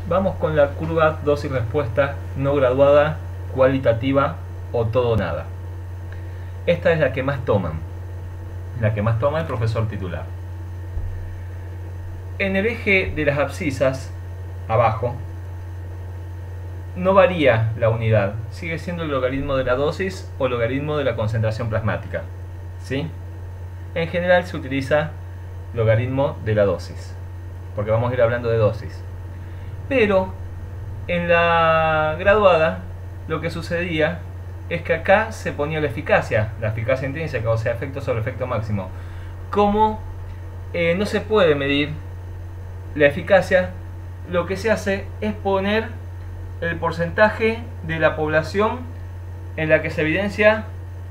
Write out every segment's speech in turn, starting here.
Vamos con la curva dosis-respuesta no graduada, cualitativa o todo o nada. Esta es la que más toman. La que más toma el profesor titular. En el eje de las abscisas, abajo, no varía la unidad. Sigue siendo el logaritmo de la dosis o logaritmo de la concentración plasmática. ¿Sí? En general se utiliza logaritmo de la dosis, porque vamos a ir hablando de dosis. Pero en la graduada lo que sucedía es que acá se ponía la eficacia intrínseca, o sea, efecto sobre efecto máximo. Como no se puede medir la eficacia, lo que se hace es poner el porcentaje de la población en la que se evidencia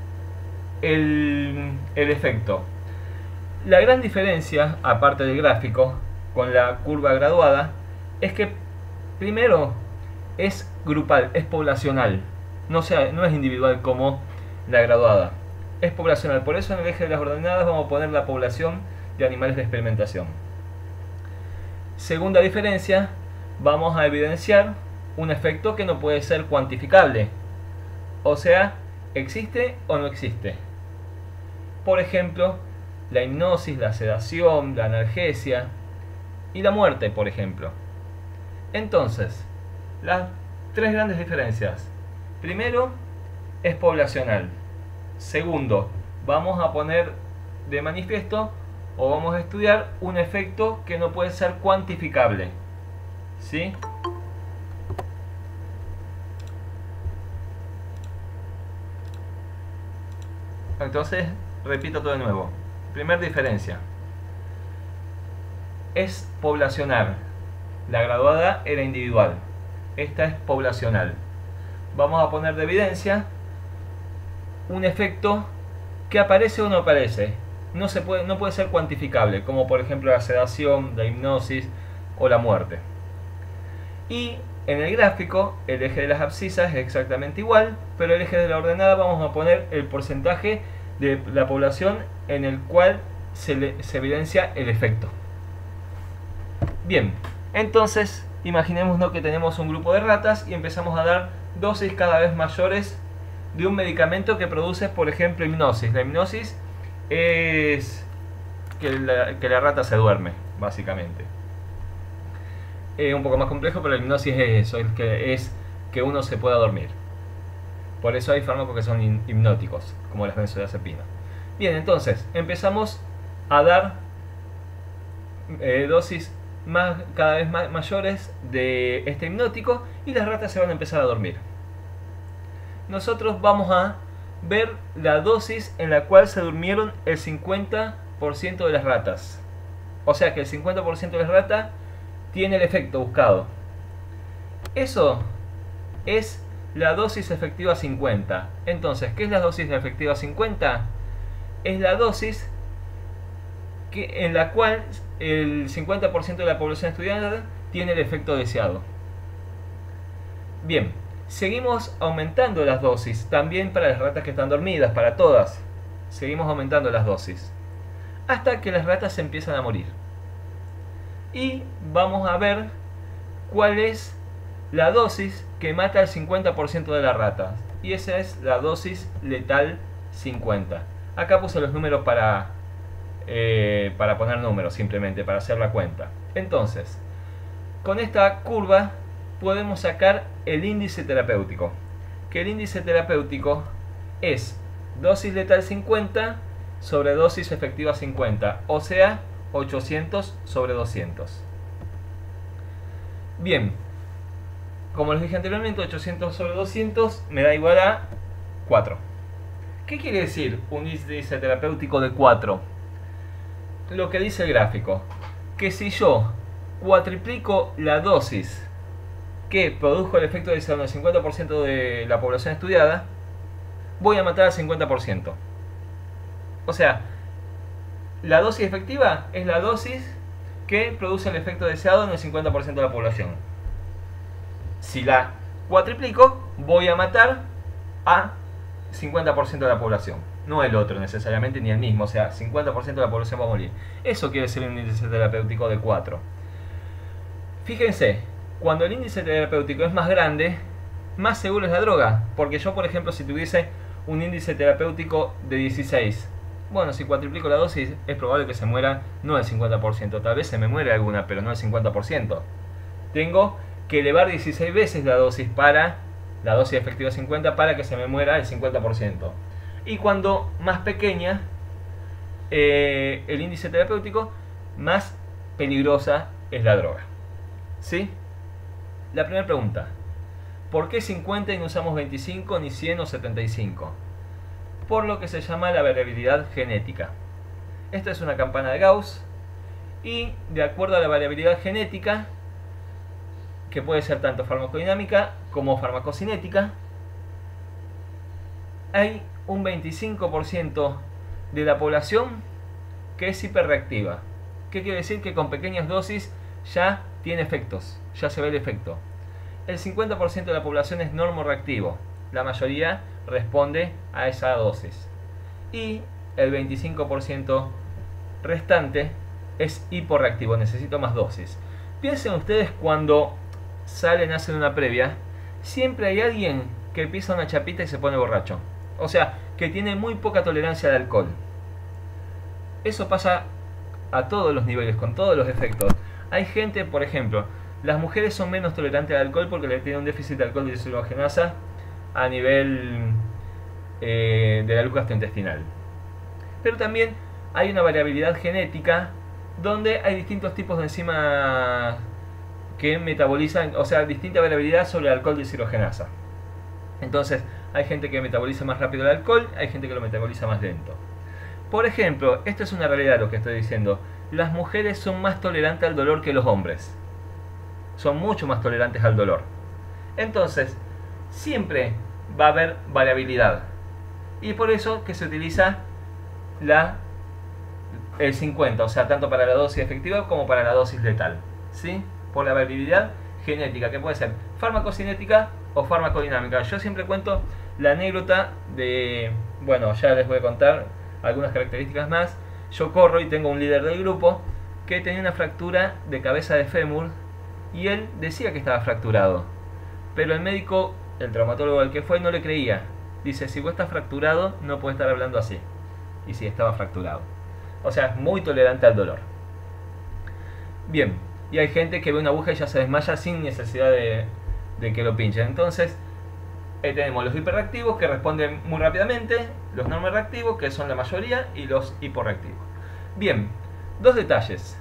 el efecto. La gran diferencia, aparte del gráfico, con la curva graduada, es que primero es grupal, es poblacional, no es individual como la graduada, es poblacional. Por eso en el eje de las ordenadas vamos a poner la población de animales de experimentación. Segunda diferencia, vamos a evidenciar un efecto que no puede ser cuantificable, o sea, existe o no existe. Por ejemplo, la hipnosis, la sedación, la analgesia y la muerte, por ejemplo. Entonces, las tres grandes diferencias. Primero, es poblacional. Segundo, vamos a poner de manifiesto o vamos a estudiar un efecto que no puede ser cuantificable. ¿Sí? Entonces, repito todo de nuevo. Primera diferencia. Es poblacional. La graduada era individual. Esta es poblacional. Vamos a poner de evidencia un efecto que aparece o no aparece. No puede ser cuantificable, como por ejemplo la sedación, la hipnosis o la muerte. Y en el gráfico, el eje de las abscisas es exactamente igual, pero el eje de la ordenada vamos a poner el porcentaje de la población en el cual se evidencia el efecto. Bien, entonces imaginémonos que tenemos un grupo de ratas y empezamos a dar dosis cada vez mayores de un medicamento que produce, por ejemplo, hipnosis. La hipnosis es que la rata se duerme, básicamente. Un poco más complejo, pero la hipnosis es eso, es que uno se pueda dormir. Por eso hay fármacos que son hipnóticos, como las benzodiazepinas. Bien, entonces empezamos a dar dosis cada vez mayores de este hipnótico y las ratas se van a empezar a dormir. Nosotros vamos a ver la dosis en la cual se durmieron el 50% de las ratas. O sea que el 50% de las ratas tiene el efecto buscado. Eso es la dosis efectiva 50. Entonces, ¿qué es la dosis efectiva 50? Es la dosis en la cual el 50% de la población estudiada tiene el efecto deseado. Bien, seguimos aumentando las dosis, también para las ratas que están dormidas, para todas. Seguimos aumentando las dosis, hasta que las ratas se empiezan a morir. Y vamos a ver cuál es la dosis que mata al 50% de las ratas. Y esa es la dosis letal 50. Acá puse los números para poner números, simplemente para hacer la cuenta. Entonces, con esta curva podemos sacar el índice terapéutico. Que el índice terapéutico es dosis letal 50 sobre dosis efectiva 50. O sea, 800 sobre 200. Bien, como les dije anteriormente, 800 sobre 200 me da igual a 4. ¿Qué quiere decir un índice terapéutico de 4? Lo que dice el gráfico, que si yo cuatriplico la dosis que produjo el efecto deseado en el 50% de la población estudiada, voy a matar al 50%. O sea, la dosis efectiva es la dosis que produce el efecto deseado en el 50% de la población. Si la cuatriplico, voy a matar a 50% de la población. No el otro necesariamente, ni el mismo. O sea, 50% de la población va a morir. Eso quiere decir un índice terapéutico de 4. Fíjense Cuando el índice terapéutico es más grande, más seguro es la droga. Porque yo, por ejemplo, si tuviese un índice terapéutico de 16, bueno, si cuatriplico la dosis es probable que se muera no el 50%, tal vez se me muere alguna, pero no el 50%. Tengo que elevar 16 veces la dosis efectiva 50 para que se me muera el 50%. Y cuando más pequeña el índice terapéutico, más peligrosa es la droga. ¿Sí? La primera pregunta: ¿por qué 50 y no usamos 25, ni 100 o 75? Por lo que se llama la variabilidad genética. Esta es una campana de Gauss, y de acuerdo a la variabilidad genética, que puede ser tanto farmacodinámica como farmacocinética, hay un 25% de la población que es hiperreactiva. ¿Qué quiere decir? Que con pequeñas dosis ya tiene efectos, ya se ve el efecto. El 50% de la población es normorreactivo, la mayoría responde a esa dosis. Y el 25% restante es hiporreactivo, necesito más dosis. Piensen ustedes cuando salen, hacen una previa, siempre hay alguien que pisa una chapita y se pone borracho. O sea, que tiene muy poca tolerancia al alcohol. Eso pasa a todos los niveles, con todos los efectos. Hay gente, por ejemplo, las mujeres son menos tolerantes al alcohol porque le tienen un déficit de alcohol de deshidrogenasa a nivel de la luz gastrointestinal. Pero también hay una variabilidad genética donde hay distintos tipos de enzimas que metabolizan, o sea, distinta variabilidad sobre el alcohol de deshidrogenasa. Entonces, hay gente que metaboliza más rápido el alcohol, hay gente que lo metaboliza más lento. Por ejemplo, esto es una realidad lo que estoy diciendo. Las mujeres son más tolerantes al dolor que los hombres. Son mucho más tolerantes al dolor. Entonces, siempre va a haber variabilidad. Y por eso que se utiliza el 50, o sea, tanto para la dosis efectiva como para la dosis letal. ¿Sí? Por la variabilidad genética, que puede ser farmacocinética o farmacodinámica. Yo siempre cuento la anécdota de, bueno, ya les voy a contar algunas características más. Yo corro y tengo un líder del grupo que tenía una fractura de cabeza de fémur y él decía que estaba fracturado, pero el médico, el traumatólogo al que fue, no le creía. Dice: si vos estás fracturado no puedes estar hablando así. Y sí, estaba fracturado. O sea, es muy tolerante al dolor. Bien, y hay gente que ve una aguja y ya se desmaya sin necesidad de que lo pinchen. Entonces tenemos los hiperreactivos, que responden muy rápidamente, los normorreactivos, que son la mayoría, y los hiporreactivos. Bien, dos detalles.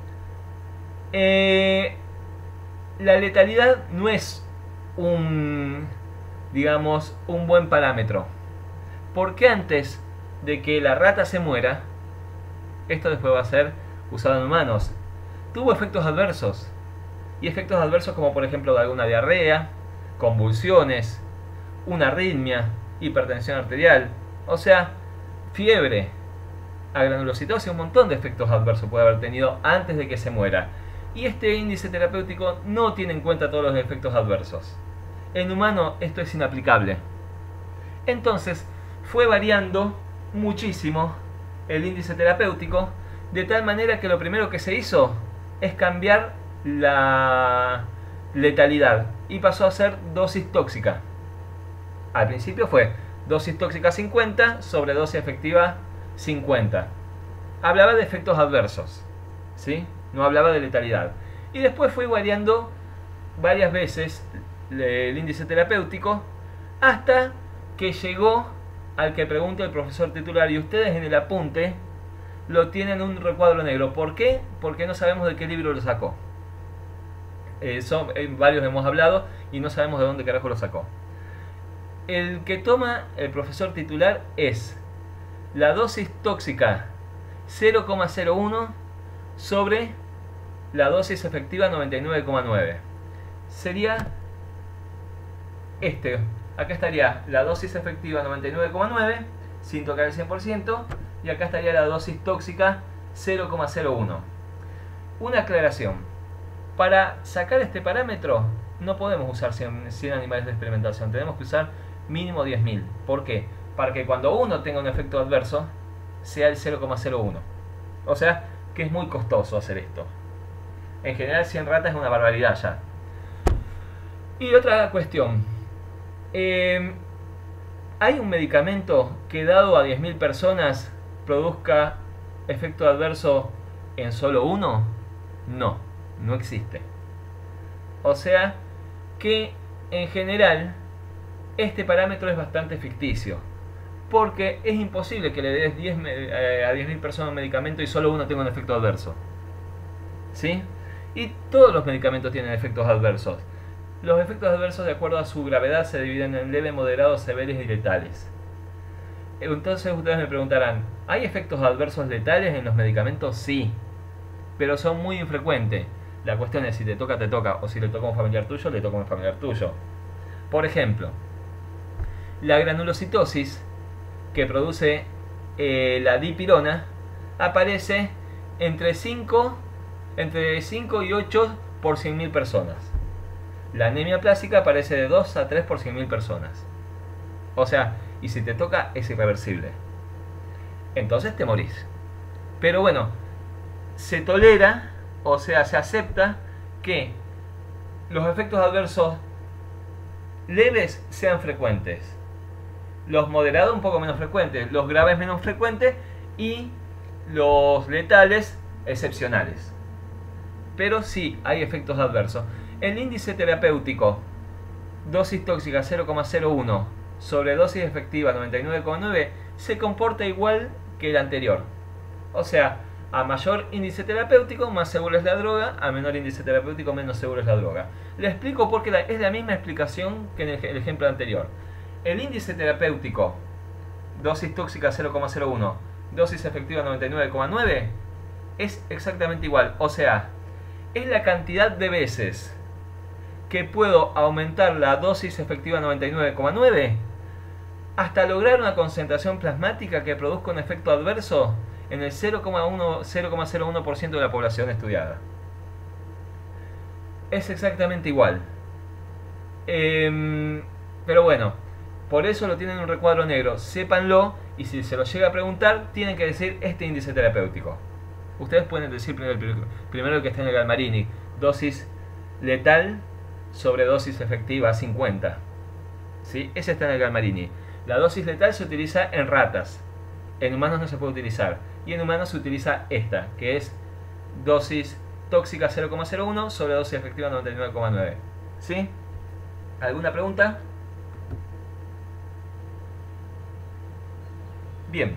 La letalidad no es digamos, un buen parámetro, porque antes de que la rata se muera, esto después va a ser usado en humanos, tuvo efectos adversos. Y efectos adversos como por ejemplo alguna diarrea, convulsiones, una arritmia, hipertensión arterial, o sea, fiebre, agranulocitosis, un montón de efectos adversos puede haber tenido antes de que se muera. Y este índice terapéutico no tiene en cuenta todos los efectos adversos. En humano esto es inaplicable. Entonces fue variando muchísimo el índice terapéutico, de tal manera que lo primero que se hizo es cambiar la letalidad y pasó a ser dosis tóxica. Al principio fue dosis tóxica 50 sobre dosis efectiva 50. Hablaba de efectos adversos, ¿sí? No hablaba de letalidad. Y después fue variando varias veces el índice terapéutico hasta que llegó al que pregunta el profesor titular, y ustedes en el apunte lo tienen un recuadro negro. ¿Por qué? Porque no sabemos de qué libro lo sacó. Varios hemos hablado y no sabemos de dónde carajo lo sacó. El que toma el profesor titular es la dosis tóxica 0,01 sobre la dosis efectiva 99,9. Sería este. Acá estaría la dosis efectiva 99,9 sin tocar el 100%, y acá estaría la dosis tóxica 0,01. Una aclaración: para sacar este parámetro no podemos usar 100 animales de experimentación, tenemos que usar mínimo 10.000. ¿Por qué? Para que cuando uno tenga un efecto adverso sea el 0,01. O sea que es muy costoso hacer esto. En general 100 ratas es una barbaridad ya. Y otra cuestión. ¿Hay un medicamento que dado a 10.000 personas produzca efecto adverso en solo uno? No, no existe. O sea que en general este parámetro es bastante ficticio. Porque es imposible que le des a 10.000 personas un medicamento y solo uno tenga un efecto adverso. ¿Sí? Y todos los medicamentos tienen efectos adversos. Los efectos adversos, de acuerdo a su gravedad, se dividen en leve, moderados, severos y letales. Entonces ustedes me preguntarán, ¿hay efectos adversos letales en los medicamentos? Sí, pero son muy infrecuentes. La cuestión es si te toca, o si le toca a un familiar tuyo, le toca a un familiar tuyo. Por ejemplo, la granulocitosis que produce la dipirona aparece entre 5 y 8 por 100.000 personas. La anemia plástica aparece de 2 a 3 por 100.000 personas. O sea, y si te toca es irreversible. Entonces te morís. Pero bueno, se tolera, o sea, se acepta que los efectos adversos leves sean frecuentes. Los moderados un poco menos frecuentes, los graves menos frecuentes y los letales excepcionales. Pero sí hay efectos adversos. El índice terapéutico dosis tóxica 0,01 sobre dosis efectiva 99,9 se comporta igual que el anterior. O sea, a mayor índice terapéutico, más seguro es la droga, a menor índice terapéutico, menos seguro es la droga. Le explico porque es la misma explicación que en el ejemplo anterior. El índice terapéutico, dosis tóxica 0,01, dosis efectiva 99,9, es exactamente igual. O sea, es la cantidad de veces que puedo aumentar la dosis efectiva 99,9 hasta lograr una concentración plasmática que produzca un efecto adverso en el 0,01% de la población estudiada. Es exactamente igual. Pero bueno, por eso lo tienen en un recuadro negro. Sépanlo, y si se lo llega a preguntar, tienen que decir este índice terapéutico. Ustedes pueden decir primero que está en el Galmarini, dosis letal sobre dosis efectiva 50. ¿Sí? Ese está en el Galmarini. La dosis letal se utiliza en ratas. En humanos no se puede utilizar. Y en humanos se utiliza esta, que es dosis tóxica 0,01 sobre dosis efectiva 99,9. ¿Sí? ¿Alguna pregunta? Bien.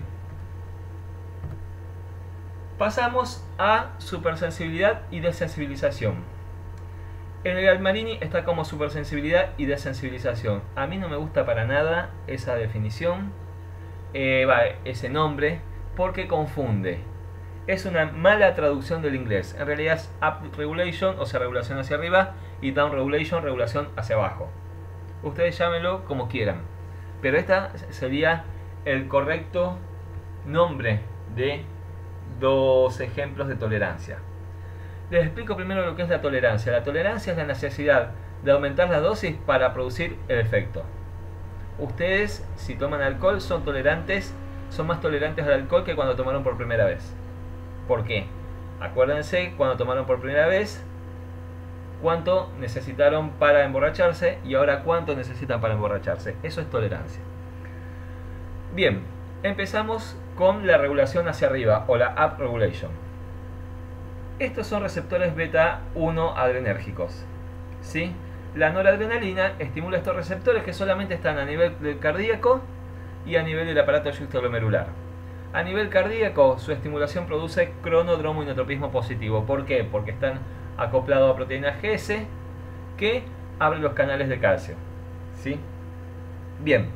Pasamos a supersensibilidad y desensibilización. En el Galmarini está como supersensibilidad y desensibilización. A mí no me gusta para nada esa definición, ese nombre, porque confunde. Es una mala traducción del inglés. En realidad es up regulation, o sea, regulación hacia arriba, y down regulation, regulación hacia abajo. Ustedes llámenlo como quieran, pero esta sería el correcto nombre de dos ejemplos de tolerancia. Les explico primero lo que es la tolerancia. La tolerancia es la necesidad de aumentar la dosis para producir el efecto. Ustedes, si toman alcohol, son más tolerantes al alcohol que cuando tomaron por primera vez. ¿Por qué? Acuérdense, cuando tomaron por primera vez, cuánto necesitaron para emborracharse y ahora cuánto necesitan para emborracharse. Eso es tolerancia. Bien, empezamos con la regulación hacia arriba o la up regulation. Estos son receptores beta 1 adrenérgicos. ¿Sí? La noradrenalina estimula estos receptores que solamente están a nivel del cardíaco y a nivel del aparato juxtaglomerular. A nivel cardíaco, su estimulación produce cronodromoinotropismo positivo. ¿Por qué? Porque están acoplados a proteínas GS que abren los canales de calcio. ¿Sí? Bien.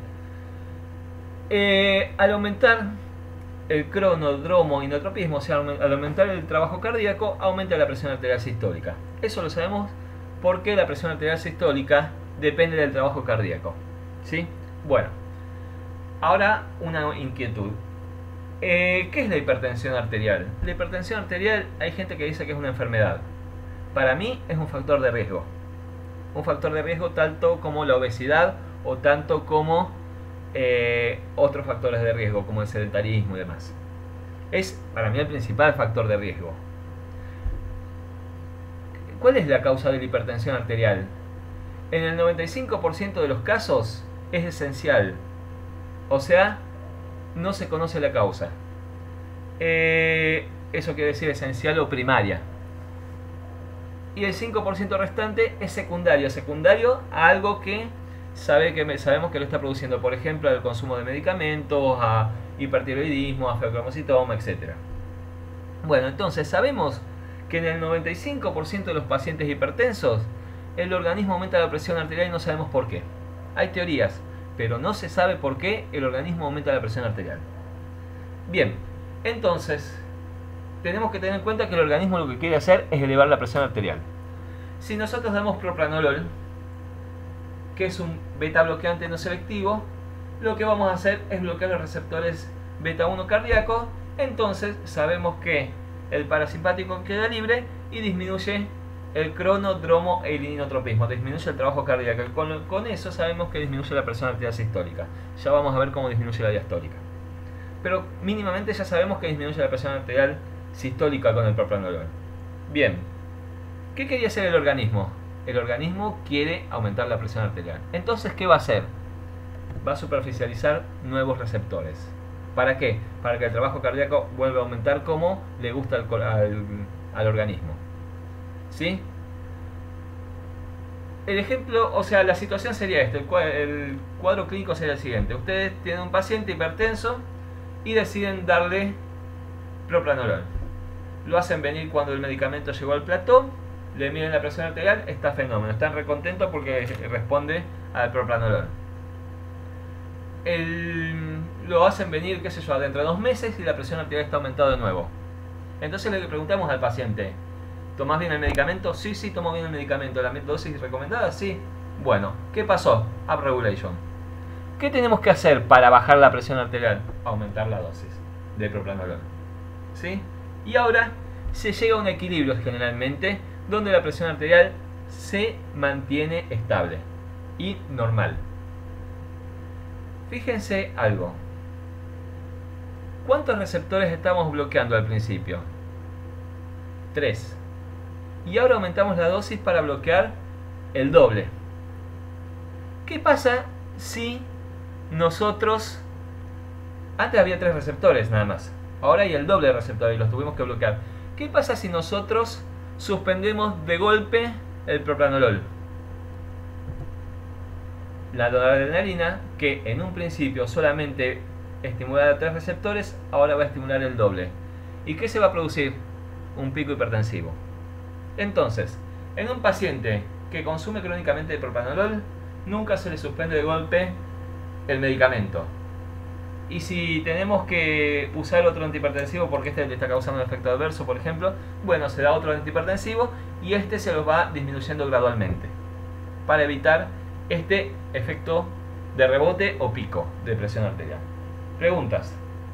Al aumentar el cronodromoinotropismo, o sea, al aumentar el trabajo cardíaco, aumenta la presión arterial sistólica. Eso lo sabemos porque la presión arterial sistólica depende del trabajo cardíaco. ¿Sí? Bueno, ahora una inquietud. ¿Qué es la hipertensión arterial? La hipertensión arterial, hay gente que dice que es una enfermedad. Para mí es un factor de riesgo. Un factor de riesgo tanto como la obesidad o tanto como otros factores de riesgo como el sedentarismo y demás. Es para mí el principal factor de riesgo. ¿Cuál es la causa de la hipertensión arterial? En el 95% de los casos es esencial. O sea, no se conoce la causa. Eso quiere decir esencial o primaria. Y el 5% restante es secundario. Secundario a algo que sabemos que lo está produciendo. Por ejemplo, al consumo de medicamentos, a hipertiroidismo, a feocromocitoma, etc. Bueno, entonces sabemos que en el 95% de los pacientes hipertensos el organismo aumenta la presión arterial y no sabemos por qué. Hay teorías, pero no se sabe por qué el organismo aumenta la presión arterial. Bien, entonces tenemos que tener en cuenta que el organismo lo que quiere hacer es elevar la presión arterial. Si nosotros damos propranolol, que es un beta bloqueante no selectivo, lo que vamos a hacer es bloquear los receptores beta 1 cardíacos. Entonces sabemos que el parasimpático queda libre y disminuye el cronodromo e el inotropismo, disminuye el trabajo cardíaco. Con eso sabemos que disminuye la presión arterial sistólica. Ya vamos a ver cómo disminuye la diastólica. Pero mínimamente ya sabemos que disminuye la presión arterial sistólica con el propranolol. Bien, ¿qué quería hacer el organismo? El organismo quiere aumentar la presión arterial. Entonces, ¿qué va a hacer? Va a superficializar nuevos receptores. ¿Para qué? Para que el trabajo cardíaco vuelva a aumentar como le gusta al organismo. ¿Sí? El ejemplo, o sea, la situación sería esta. El cuadro clínico sería el siguiente. Ustedes tienen un paciente hipertenso y deciden darle propranolol. Lo hacen venir cuando el medicamento llegó al plató, le miden la presión arterial, está fenómeno, están recontentos porque responde al propranolol. Lo hacen venir, qué sé yo, dentro de 2 meses y la presión arterial está aumentada de nuevo. Entonces le preguntamos al paciente, ¿tomás bien el medicamento? Sí, sí, tomo bien el medicamento. ¿La dosis recomendada? Sí. Bueno, ¿qué pasó? Upregulation. ¿Qué tenemos que hacer para bajar la presión arterial? Aumentar la dosis de propranolol. ¿Sí? Y ahora se llega a un equilibrio generalmente donde la presión arterial se mantiene estable y normal. Fíjense algo. ¿Cuántos receptores estamos bloqueando al principio? 3. Y ahora aumentamos la dosis para bloquear el doble. ¿Qué pasa si nosotros... Antes había 3 receptores nada más. Ahora hay el doble de receptores y los tuvimos que bloquear. ¿Qué pasa si nosotros suspendemos de golpe el propranolol? La noradrenalina, que en un principio solamente estimulaba 3 receptores, ahora va a estimular el doble. ¿Y qué se va a producir? Un pico hipertensivo. Entonces, en un paciente que consume crónicamente el propranolol, nunca se le suspende de golpe el medicamento. Y si tenemos que usar otro antihipertensivo porque este le está causando un efecto adverso, por ejemplo, bueno, se da otro antihipertensivo y este se los va disminuyendo gradualmente para evitar este efecto de rebote o pico de presión arterial. Preguntas.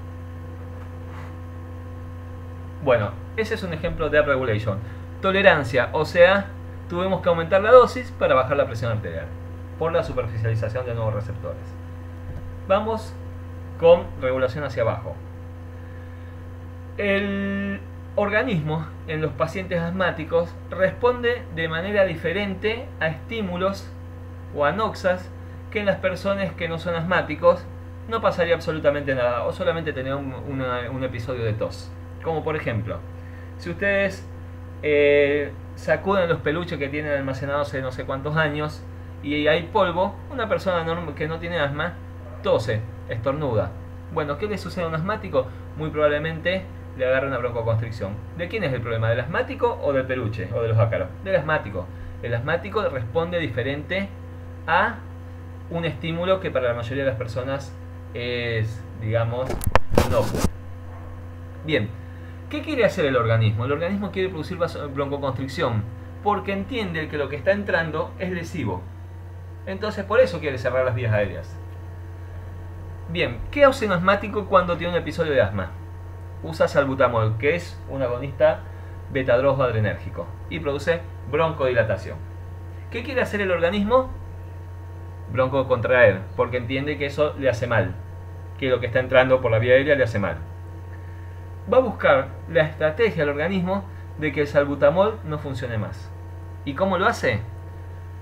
Bueno, ese es un ejemplo de upregulation. Tolerancia, o sea, tuvimos que aumentar la dosis para bajar la presión arterial por la superficialización de nuevos receptores. Vamos con regulación hacia abajo. El organismo en los pacientes asmáticos responde de manera diferente a estímulos o anoxas que en las personas que no son asmáticos no pasaría absolutamente nada o solamente tener un episodio de tos. Como por ejemplo, si ustedes sacuden los peluches que tienen almacenados hace no sé cuántos años y hay polvo, una persona que no tiene asma tose, estornuda. Bueno, ¿qué le sucede a un asmático? Muy probablemente le agarra una broncoconstricción. ¿De quién es el problema? ¿Del asmático o del peluche o de los ácaros? Del asmático. El asmático responde diferente a un estímulo que para la mayoría de las personas es, digamos, inocuo. Bien, ¿qué quiere hacer el organismo? El organismo quiere producir broncoconstricción porque entiende que lo que está entrando es lesivo. Entonces por eso quiere cerrar las vías aéreas. Bien, ¿qué hace un asmático cuando tiene un episodio de asma? Usa salbutamol, que es un agonista beta-2-adrenérgico y produce broncodilatación. ¿Qué quiere hacer el organismo? Broncocontraer, porque entiende que eso le hace mal, que lo que está entrando por la vía aérea le hace mal. Va a buscar la estrategia del organismo de que el salbutamol no funcione más. ¿Y cómo lo hace?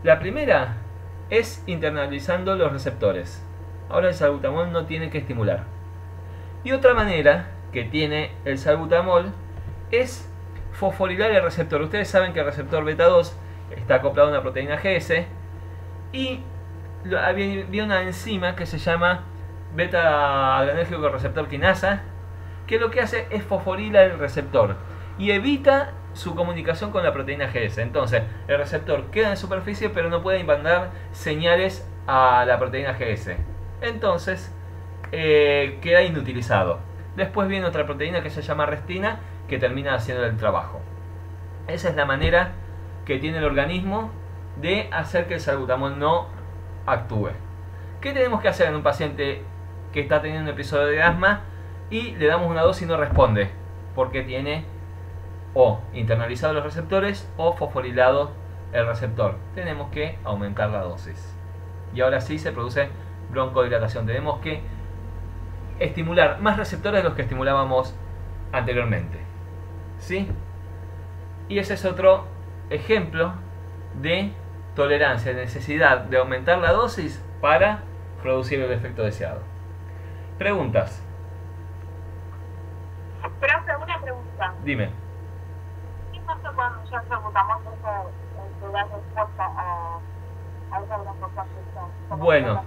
La primera es internalizando los receptores. Ahora el salbutamol no tiene que estimular. Y otra manera que tiene el salbutamol es fosforilar el receptor. Ustedes saben que el receptor beta 2 está acoplado a una proteína GS y había una enzima que se llama beta adrenérgico receptor quinasa, que lo que hace es fosforilar el receptor y evita su comunicación con la proteína GS. Entonces el receptor queda en superficie pero no puede mandar señales a la proteína GS. Entonces queda inutilizado. Después viene otra proteína que se llama restina, que termina haciendo el trabajo. Esa es la manera que tiene el organismo de hacer que el salbutamol no actúe. ¿Qué tenemos que hacer en un paciente que está teniendo un episodio de asma y le damos una dosis y no responde? Porque tiene o internalizado los receptores o fosforilado el receptor. Tenemos que aumentar la dosis. Y ahora sí se produce broncodilatación. Tenemos que estimular más receptores de los que estimulábamos anteriormente. ¿Sí? Y ese es otro ejemplo de tolerancia, de necesidad de aumentar la dosis para producir el efecto deseado. Preguntas. Profe, una pregunta. Dime. ¿Qué pasa cuando ya salbutamol te da respuesta a esa broncoconstricción? Bueno,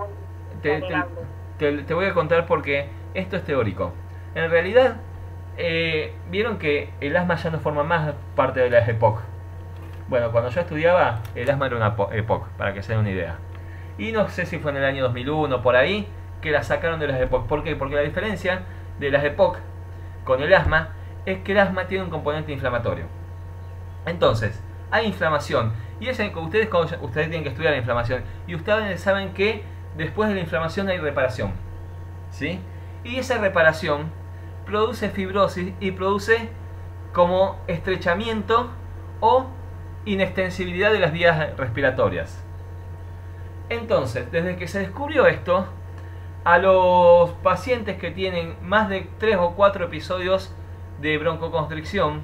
te voy a contar porque esto es teórico. En realidad, vieron que el asma ya no forma más parte de las EPOC. Bueno, cuando yo estudiaba, el asma era una EPOC, para que se den una idea. Y no sé si fue en el año 2001, por ahí, que la sacaron de las EPOC. ¿Por qué? Porque la diferencia de las EPOC con el asma es que el asma tiene un componente inflamatorio. Entonces, hay inflamación. Y ustedes tienen que estudiar la inflamación. Y ustedes saben que después de la inflamación hay reparación. ¿Sí? Y esa reparación produce fibrosis y produce como estrechamiento o inextensibilidad de las vías respiratorias. Entonces, desde que se descubrió esto, a los pacientes que tienen más de 3 o 4 episodios de broncoconstricción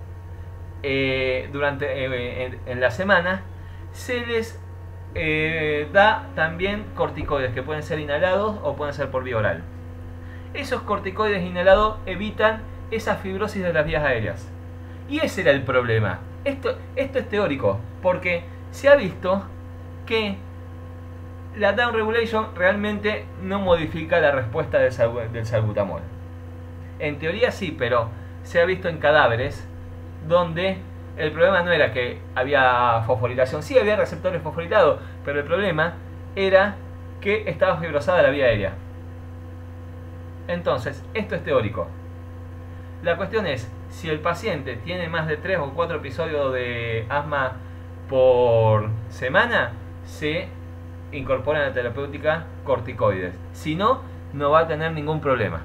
en la semana, se les da también corticoides que pueden ser inhalados o pueden ser por vía oral. Esos corticoides inhalados evitan esa fibrosis de las vías aéreas. Y ese era el problema. Esto es teórico, porque se ha visto que la down regulation realmente no modifica la respuesta del salbutamol. En teoría sí, pero se ha visto en cadáveres donde el problema no era que había fosforilación. Sí había receptores fosforilados, pero el problema era que estaba fibrosada la vía aérea. Entonces, esto es teórico. La cuestión es, si el paciente tiene más de 3 o 4 episodios de asma por semana, se incorpora en la terapéutica corticoides. Si no, no va a tener ningún problema.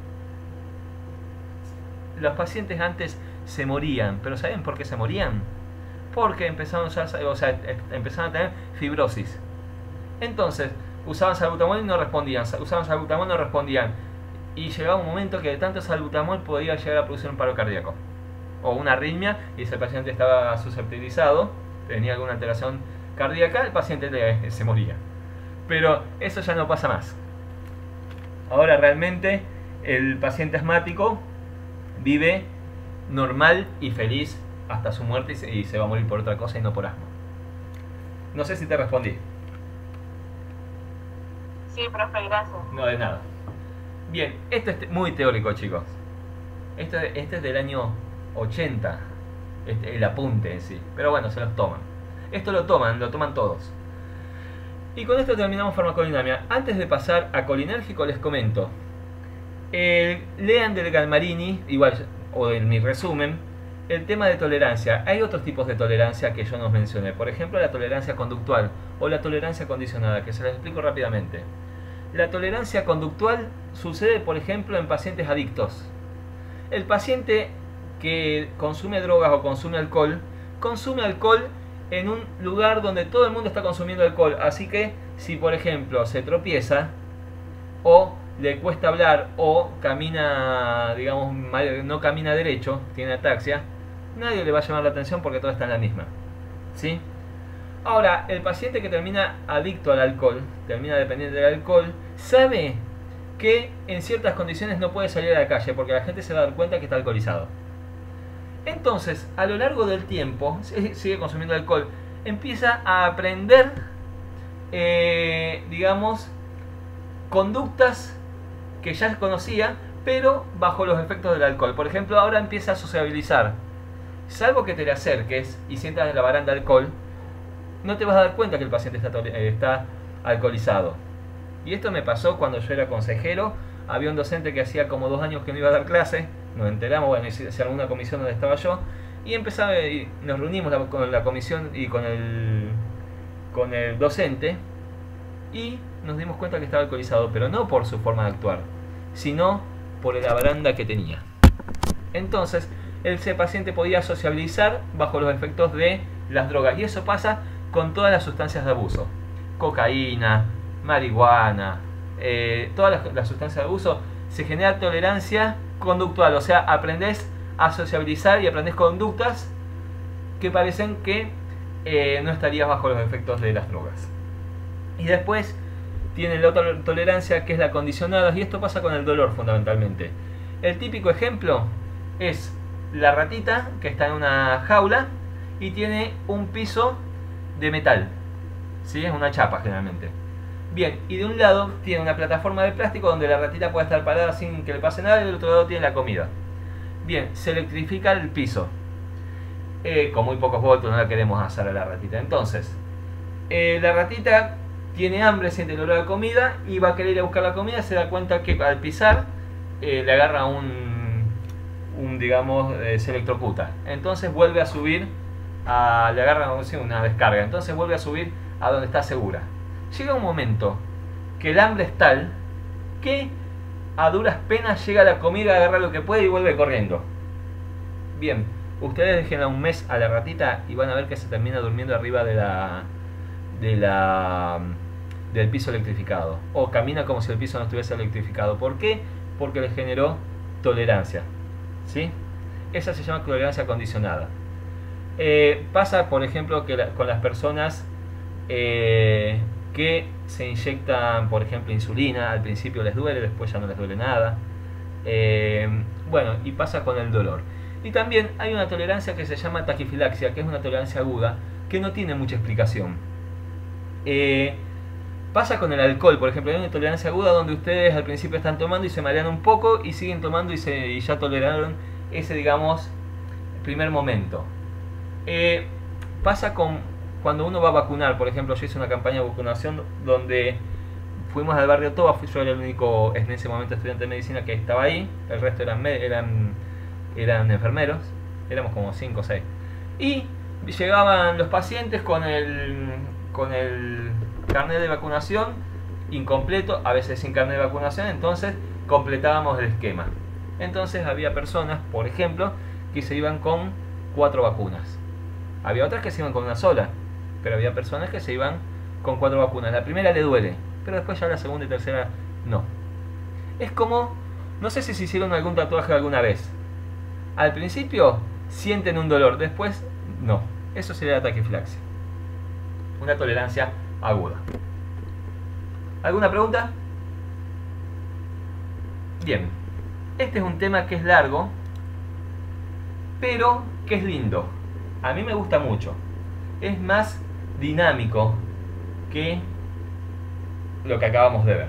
Los pacientes antes se morían, pero ¿saben por qué se morían? Porque empezaron a tener fibrosis. Entonces, usaban salbutamol y no respondían, usaban salbutamol y no respondían. Y llegaba un momento que de tanto salbutamol podía llegar a producir un paro cardíaco o una arritmia, y si el paciente estaba susceptibilizado, tenía alguna alteración cardíaca, el paciente se moría. Pero eso ya no pasa más. Ahora realmente el paciente asmático vive normal y feliz hasta su muerte y se va a morir por otra cosa y no por asma. No sé si te respondí. Sí, profe, gracias. No, de nada. Bien, esto es muy teórico, chicos. Este es del año 80, el apunte en sí. Pero bueno, se los toman. Esto lo toman todos. Y con esto terminamos farmacodinamia. Antes de pasar a colinérgico les comento. Lean del Galmarini, igual, o en mi resumen, el tema de tolerancia. Hay otros tipos de tolerancia que yo no mencioné. Por ejemplo, la tolerancia conductual o la tolerancia condicionada, que se las explico rápidamente. La tolerancia conductual sucede, por ejemplo, en pacientes adictos. El paciente que consume drogas o consume alcohol en un lugar donde todo el mundo está consumiendo alcohol. Así que si, por ejemplo, se tropieza o le cuesta hablar o camina, digamos, no camina derecho, tiene ataxia, nadie le va a llamar la atención porque todo está en la misma. ¿Sí? Ahora, el paciente que termina adicto al alcohol, termina dependiente del alcohol, sabe que en ciertas condiciones no puede salir a la calle porque la gente se va a dar cuenta que está alcoholizado. Entonces, a lo largo del tiempo, sigue consumiendo alcohol, empieza a aprender, digamos, conductas que ya conocía, pero bajo los efectos del alcohol. Por ejemplo, ahora empieza a sociabilizar. Salvo que te le acerques y sientas en la baranda alcohol, no te vas a dar cuenta que el paciente está alcoholizado. Y esto me pasó cuando yo era consejero. Había un docente que hacía como 2 años que no iba a dar clase. Nos enteramos, bueno, hice alguna comisión donde estaba yo. Y nos reunimos con la comisión y con el docente. Y nos dimos cuenta que estaba alcoholizado, pero no por su forma de actuar, sino por la baranda que tenía. Entonces, ese paciente podía sociabilizar bajo los efectos de las drogas. Y eso pasa con todas las sustancias de abuso. Cocaína, marihuana, todas las sustancias de abuso, se genera tolerancia conductual. O sea, aprendés a sociabilizar y aprendés conductas que parecen que no estarías bajo los efectos de las drogas. Y después tienen la otra tolerancia, que es la condicionada, y esto pasa con el dolor fundamentalmente. El típico ejemplo es la ratita que está en una jaula y tiene un piso de metal, ¿sí? Es una chapa generalmente. Bien, y de un lado tiene una plataforma de plástico donde la ratita puede estar parada sin que le pase nada, y del otro lado tiene la comida. Bien, se electrifica el piso. Con muy pocos voltios no la queremos hacer a la ratita. Entonces, la ratita tiene hambre, siente el olor de comida y va a querer ir a buscar la comida. Se da cuenta que al pisar le agarra digamos, se electrocuta. Entonces vuelve a subir, le agarra una descarga. Entonces vuelve a subir a donde está segura. Llega un momento que el hambre es tal que a duras penas llega la comida, agarra lo que puede y vuelve corriendo. Bien, ustedes déjenla un mes a la ratita y van a ver que se termina durmiendo arriba del piso electrificado, o camina como si el piso no estuviese electrificado. ¿Por qué? Porque le generó tolerancia, ¿sí? Esa se llama tolerancia condicionada. Pasa, por ejemplo, con las personas que se inyectan, por ejemplo, insulina. Al principio les duele, después ya no les duele nada. Bueno, y pasa con el dolor. Y también hay una tolerancia que se llama taquifilaxia, que es una tolerancia aguda que no tiene mucha explicación. Pasa con el alcohol, por ejemplo. Hay una tolerancia aguda donde ustedes al principio están tomando y se marean un poco y siguen tomando y ya toleraron ese, digamos, primer momento. Pasa cuando uno va a vacunar. Por ejemplo, yo hice una campaña de vacunación donde fuimos al barrio Toba. Yo era el único en ese momento estudiante de medicina que estaba ahí. El resto eran enfermeros. Éramos como 5 o 6. Y llegaban los pacientes con el carnet de vacunación incompleto, a veces sin carnet de vacunación. Entonces completábamos el esquema. Entonces había personas, por ejemplo, que se iban con 4 vacunas. Había otras que se iban con una sola, pero había personas que se iban con 4 vacunas. La primera le duele, pero después ya la segunda y tercera no. Es como, no sé si se hicieron algún tatuaje alguna vez. Al principio sienten un dolor, después no. Eso sería la taquifilaxia. Una tolerancia aguda. ¿Alguna pregunta? Bien. Este es un tema que es largo, pero que es lindo. A mí me gusta mucho. Es más dinámico que lo que acabamos de ver.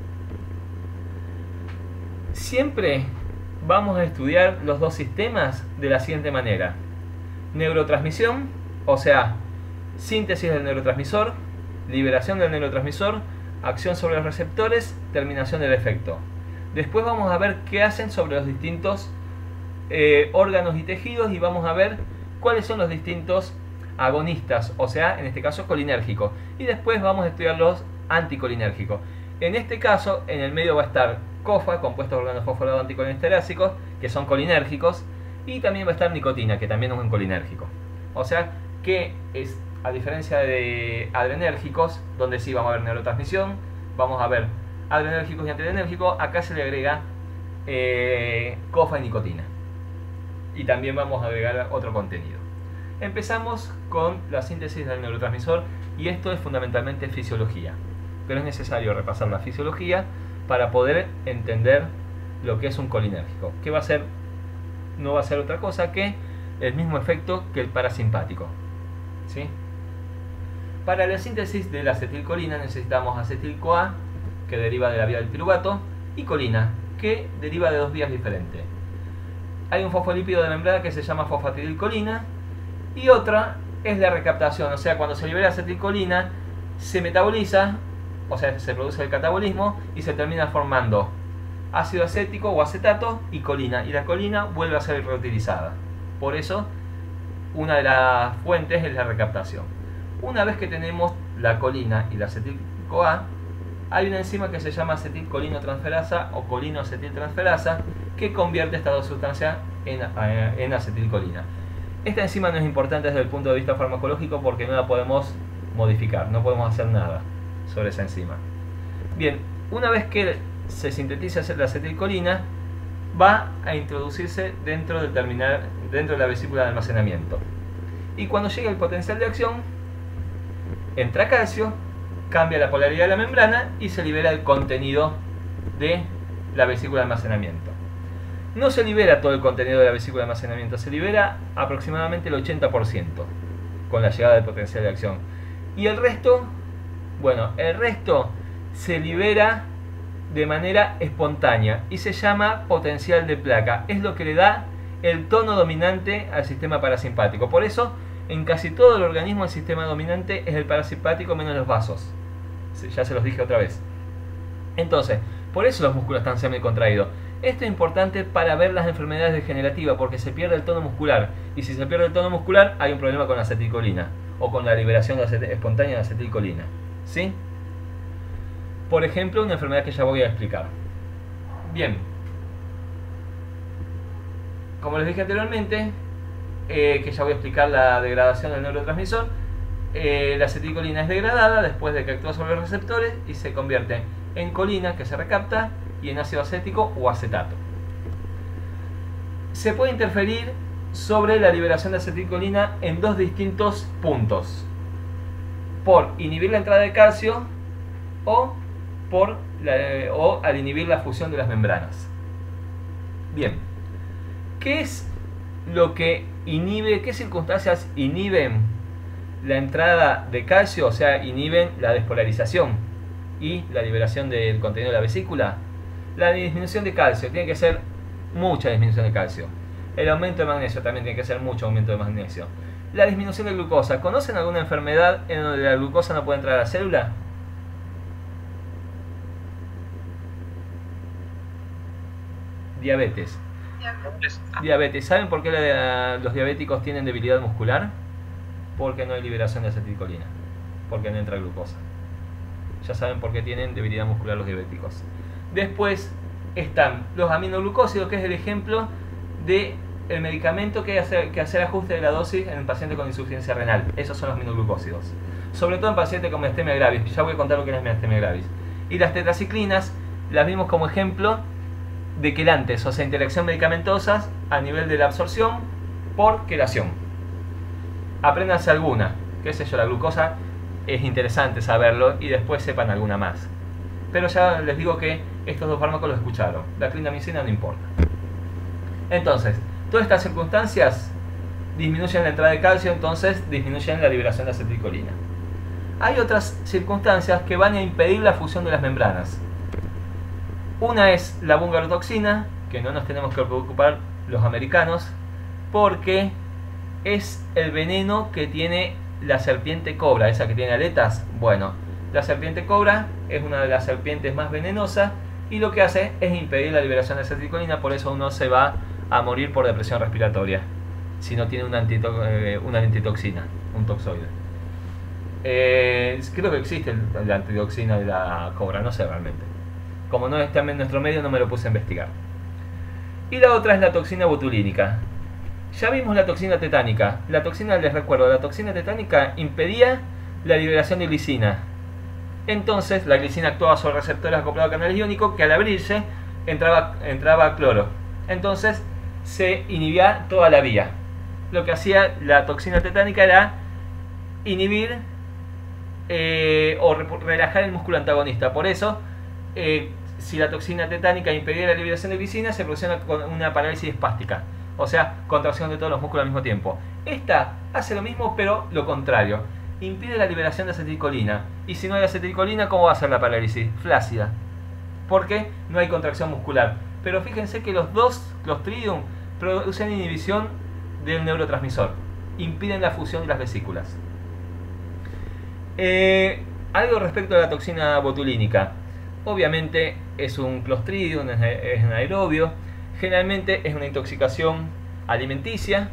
Siempre vamos a estudiar los dos sistemas de la siguiente manera. Neurotransmisión, o sea, síntesis del neurotransmisor, liberación del neurotransmisor, acción sobre los receptores, terminación del efecto. Después vamos a ver qué hacen sobre los distintos órganos y tejidos, y vamos a ver cuáles son los distintos agonistas, o sea, en este caso colinérgicos. Y después vamos a estudiar los anticolinérgicos. En este caso, en el medio va a estar COFA, compuestos de organofosforados anticolinestéricos, que son colinérgicos, y también va a estar nicotina, que también es un colinérgico. O sea, que es, a diferencia de adrenérgicos, donde sí vamos a ver neurotransmisión, vamos a ver adrenérgicos y antiadrenérgicos, acá se le agrega COFA y nicotina. Y también vamos a agregar otro contenido. Empezamos con la síntesis del neurotransmisor y esto es fundamentalmente fisiología. Pero es necesario repasar la fisiología para poder entender lo que es un colinérgico, que va a ser, no va a ser otra cosa que el mismo efecto que el parasimpático, ¿sí? Para la síntesis de la acetilcolina necesitamos acetil-CoA, que deriva de la vía del piruvato, y colina, que deriva de dos vías diferentes. Hay un fosfolípido de membrana que se llama fosfatidilcolina, y otra es la recaptación, o sea, cuando se libera acetilcolina se metaboliza, o sea, se produce el catabolismo y se termina formando ácido acético o acetato y colina, y la colina vuelve a ser reutilizada. Por eso, una de las fuentes es la recaptación. Una vez que tenemos la colina y la acetil-CoA, hay una enzima que se llama acetilcolinotransferasa o colinoacetiltransferasa que convierte estas dos sustancias en acetilcolina. Esta enzima no es importante desde el punto de vista farmacológico porque no la podemos modificar, no podemos hacer nada sobre esa enzima. Bien, una vez que se sintetiza la acetilcolina, va a introducirse dentro de la vesícula de almacenamiento. Y cuando llega el potencial de acción, entra calcio, cambia la polaridad de la membrana y se libera el contenido de la vesícula de almacenamiento. No se libera todo el contenido de la vesícula de almacenamiento, se libera aproximadamente el 80% con la llegada del potencial de acción. Y el resto, bueno, el resto se libera de manera espontánea y se llama potencial de placa. Es lo que le da el tono dominante al sistema parasimpático. Por eso, en casi todo el organismo el sistema dominante es el parasimpático menos los vasos. Ya se los dije otra vez. Entonces, por eso los músculos están semi-contraídos. Esto es importante para ver las enfermedades degenerativas porque se pierde el tono muscular. Y si se pierde el tono muscular, hay un problema con la acetilcolina o con la liberación espontánea de acetilcolina. ¿Sí? Por ejemplo, una enfermedad que ya voy a explicar. Bien. Como les dije anteriormente, que ya voy a explicar la degradación del neurotransmisor, la acetilcolina es degradada después de que actúa sobre los receptores y se convierte en colina, que se recapta, y en ácido acético o acetato. Se puede interferir sobre la liberación de acetilcolina en dos distintos puntos: por inhibir la entrada de calcio o al inhibir la fusión de las membranas. Bien, ¿qué es lo que inhibe, qué circunstancias inhiben la entrada de calcio, o sea, inhiben la despolarización y la liberación del contenido de la vesícula? La disminución de calcio, tiene que ser mucha disminución de calcio. El aumento de magnesio también tiene que ser mucho aumento de magnesio. La disminución de glucosa. ¿Conocen alguna enfermedad en donde la glucosa no puede entrar a la célula? Diabetes. Diabetes. ¿Saben por qué los diabéticos tienen debilidad muscular? Porque no hay liberación de acetilcolina. Porque no entra glucosa. Ya saben por qué tienen debilidad muscular los diabéticos. Después están los aminoglucósidos, que es el ejemplo de el medicamento que hace ajuste de la dosis en el paciente con insuficiencia renal. Esos son los aminoglucósidos. Sobre todo en pacientes con miastenia gravis. Ya voy a contar lo que es la miastenia gravis. Y las tetraciclinas las vimos como ejemplo de quelantes, o sea, interacción medicamentosas a nivel de la absorción por quelación. Apréndanse alguna, qué sé yo, la glucosa es interesante saberlo y después sepan alguna más. Pero ya les digo que estos dos fármacos los escucharon. La clindamicina no importa. Entonces, todas estas circunstancias disminuyen la entrada de calcio, entonces disminuyen la liberación de acetilcolina. Hay otras circunstancias que van a impedir la fusión de las membranas. Una es la bungarotoxina, que no nos tenemos que preocupar los americanos, porque es el veneno que tiene la serpiente cobra, esa que tiene aletas. Bueno, la serpiente cobra es una de las serpientes más venenosas y lo que hace es impedir la liberación de acetilcolina, por eso uno se va a morir por depresión respiratoria si no tiene una antitoxina, un toxoide. Creo que existe la antitoxina de la cobra, no sé realmente. Como no está en nuestro medio, no me lo puse a investigar. Y la otra es la toxina botulínica. Ya vimos la toxina tetánica. La toxina, les recuerdo, la toxina tetánica impedía la liberación de glicina. Entonces, la glicina actuaba sobre receptores acoplados a canales iónicos que al abrirse entraba cloro. Entonces, se inhibía toda la vía. lo que hacía la toxina tetánica era inhibir o relajar el músculo antagonista. Por eso, si la toxina tetánica impedía la liberación de glicina, se producía una parálisis espástica, o sea, contracción de todos los músculos al mismo tiempo. Esta hace lo mismo, pero lo contrario, impide la liberación de acetilcolina. Y si no hay acetilcolina, ¿cómo va a ser la parálisis? Flácida, porque no hay contracción muscular. Pero fíjense que los dos Clostridium producen inhibición del neurotransmisor, impiden la fusión de las vesículas. Algo respecto a la toxina botulínica. Obviamente es un Clostridium, es anaerobio. Generalmente es una intoxicación alimenticia.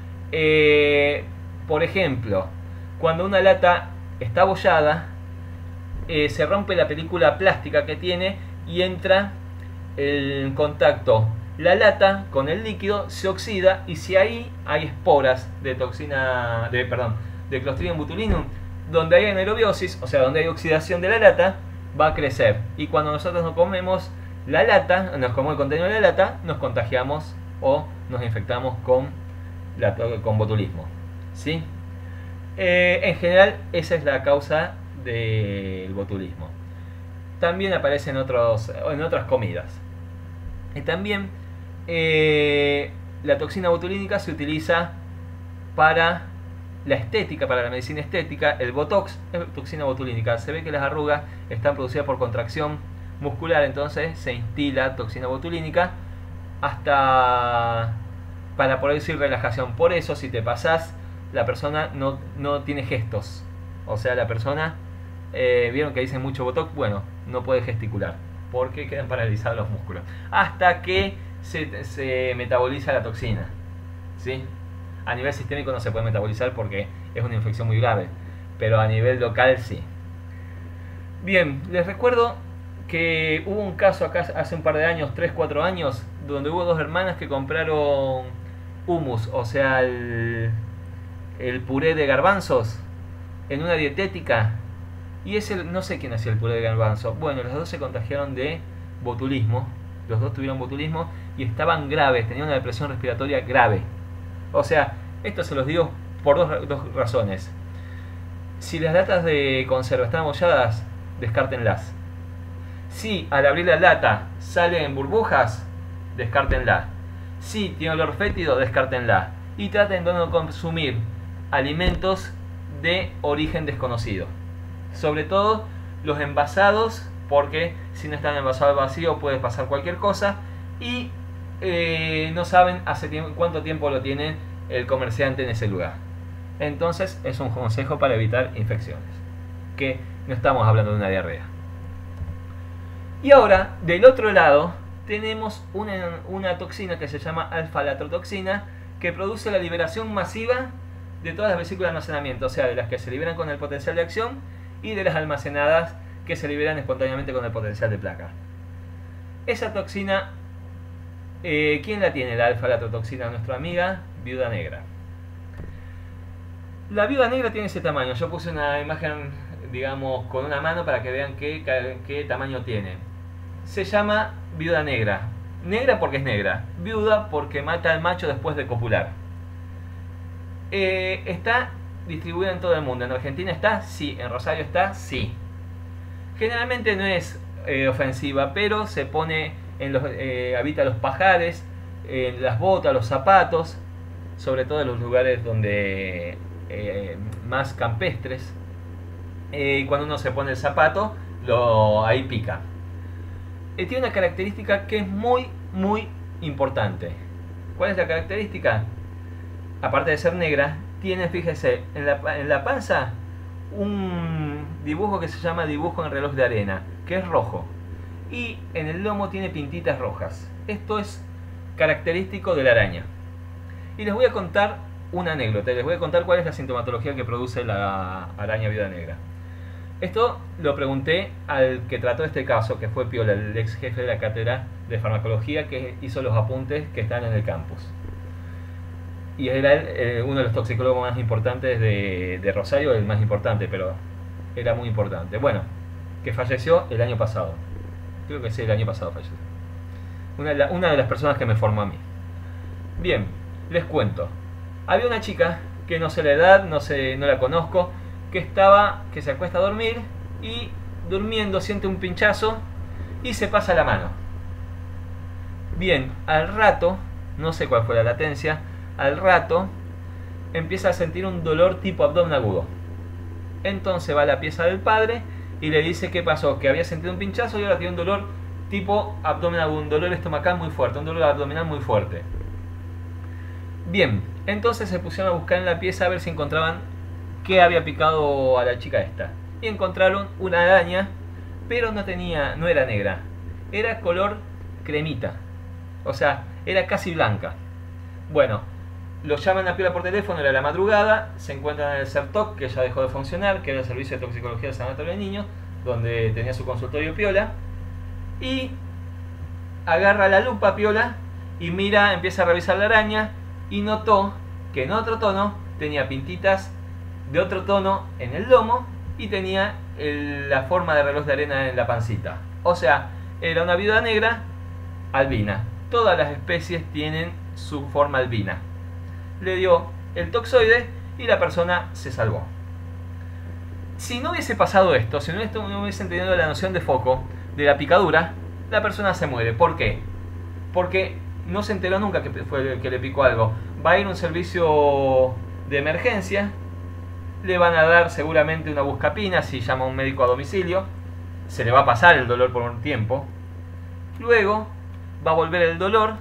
Por ejemplo, cuando una lata está abollada, se rompe la película plástica que tiene y entra en contacto la lata con el líquido, se oxida, y si ahí hay esporas de de Clostridium botulinum, donde hay anaerobiosis, o sea, donde hay oxidación de la lata, va a crecer. Y cuando nosotros nos comemos la lata, nos comemos el contenido de la lata, nos contagiamos o nos infectamos con botulismo. ¿Sí? En general, esa es la causa del botulismo. También aparece en otras comidas. Y también la toxina botulínica se utiliza para la estética, para la medicina estética. El Botox es toxina botulínica. Se ve que las arrugas están producidas por contracción muscular, entonces se instila toxina botulínica hasta para producir relajación. Por eso, si te pasás, la persona no tiene gestos. O sea, la persona, vieron que dicen mucho Botox, bueno, no puede gesticular porque quedan paralizados los músculos hasta que se metaboliza la toxina. ¿Sí? A nivel sistémico no se puede metabolizar porque es una infección muy grave, pero a nivel local sí. Bien, les recuerdo que hubo un caso acá hace un par de años, 3-4 años, donde hubo dos hermanas que compraron hummus, o sea, el puré de garbanzos, en una dietética, y no sé quién hacía el puré de garbanzos. Bueno, los dos se contagiaron de botulismo, los dos tuvieron botulismo y estaban graves, tenían una depresión respiratoria grave. O sea, esto se los digo por dos razones. Si las latas de conserva están abolladas, descártenlas. Si al abrir la lata salen burbujas, descártenla. Si tiene olor fétido, descártenla. Y traten de no consumir alimentos de origen desconocido. Sobre todo los envasados, porque si no están envasados al vacío puede pasar cualquier cosa. Y no saben cuánto tiempo lo tiene el comerciante en ese lugar. Entonces es un consejo para evitar infecciones, que no estamos hablando de una diarrea. Y ahora, del otro lado, tenemos una toxina que se llama alfa-latrotoxina, que produce la liberación masiva de todas las vesículas de almacenamiento, o sea, de las que se liberan con el potencial de acción y de las almacenadas que se liberan espontáneamente con el potencial de placa. Esa toxina, ¿quién la tiene? La alfa-latrotoxina, nuestra amiga viuda negra. La viuda negra tiene ese tamaño. Yo puse una imagen, digamos, con una mano para que vean qué tamaño tiene. Se llama viuda negra. Negra porque es negra. Viuda porque mata al macho después de copular. Está distribuida en todo el mundo. ¿En Argentina está? Sí. ¿En Rosario está? Sí. Generalmente no es ofensiva, pero se pone habita los pajares, en las botas, los zapatos, sobre todo en los lugares donde más campestres. Y cuando uno se pone el zapato, ahí pica. Tiene una característica que es muy importante. ¿Cuál es la característica? Aparte de ser negra, tiene, fíjese, en la panza un dibujo que se llama dibujo en reloj de arena, que es rojo, y en el lomo tiene pintitas rojas. Esto es característico de la araña. Y les voy a contar una anécdota, les voy a contar cuál es la sintomatología que produce la araña viuda negra. Esto lo pregunté al que trató este caso, que fue Piola, el ex jefe de la cátedra de farmacología que hizo los apuntes que están en el campus. Y era uno de los toxicólogos más importantes de Rosario, el más importante, pero era muy importante. Bueno, que falleció el año pasado. Creo que sí, el año pasado falleció. Una de las personas que me formó a mí. Bien, les cuento. Había una chica, que no sé la edad, no la conozco, que se acuesta a dormir y durmiendo siente un pinchazo y se pasa la mano. Bien, al rato, no sé cuál fue la latencia, al rato empieza a sentir un dolor tipo abdomen agudo. Entonces va a la pieza del padre y le dice qué pasó, que había sentido un pinchazo y ahora tiene un dolor tipo abdomen agudo, un dolor estomacal muy fuerte, un dolor abdominal muy fuerte. Bien, entonces se pusieron a buscar en la pieza a ver si encontraban qué había picado a la chica esta. Y encontraron una araña, pero no era negra, era color cremita, o sea, era casi blanca. Bueno, lo llaman a Piola por teléfono, era la madrugada, se encuentran en el CERTOC, que ya dejó de funcionar, que era el Servicio de Toxicología del Sanatorio de Niños, donde tenía su consultorio Piola, y agarra la lupa Piola y mira, empieza a revisar la araña y notó que en otro tono tenía pintitas de otro tono en el lomo y tenía la forma de reloj de arena en la pancita. O sea, era una viuda negra albina. Todas las especies tienen su forma albina. Le dio el toxoide y la persona se salvó. Si no hubiese pasado esto, si no hubiesen tenido la noción de foco de la picadura, la persona se muere. ¿Por qué? Porque no se enteró nunca que fue que le picó algo. Va a ir a un servicio de emergencia, le van a dar seguramente una buscapina si llama a un médico a domicilio, se le va a pasar el dolor por un tiempo, luego va a volver el dolor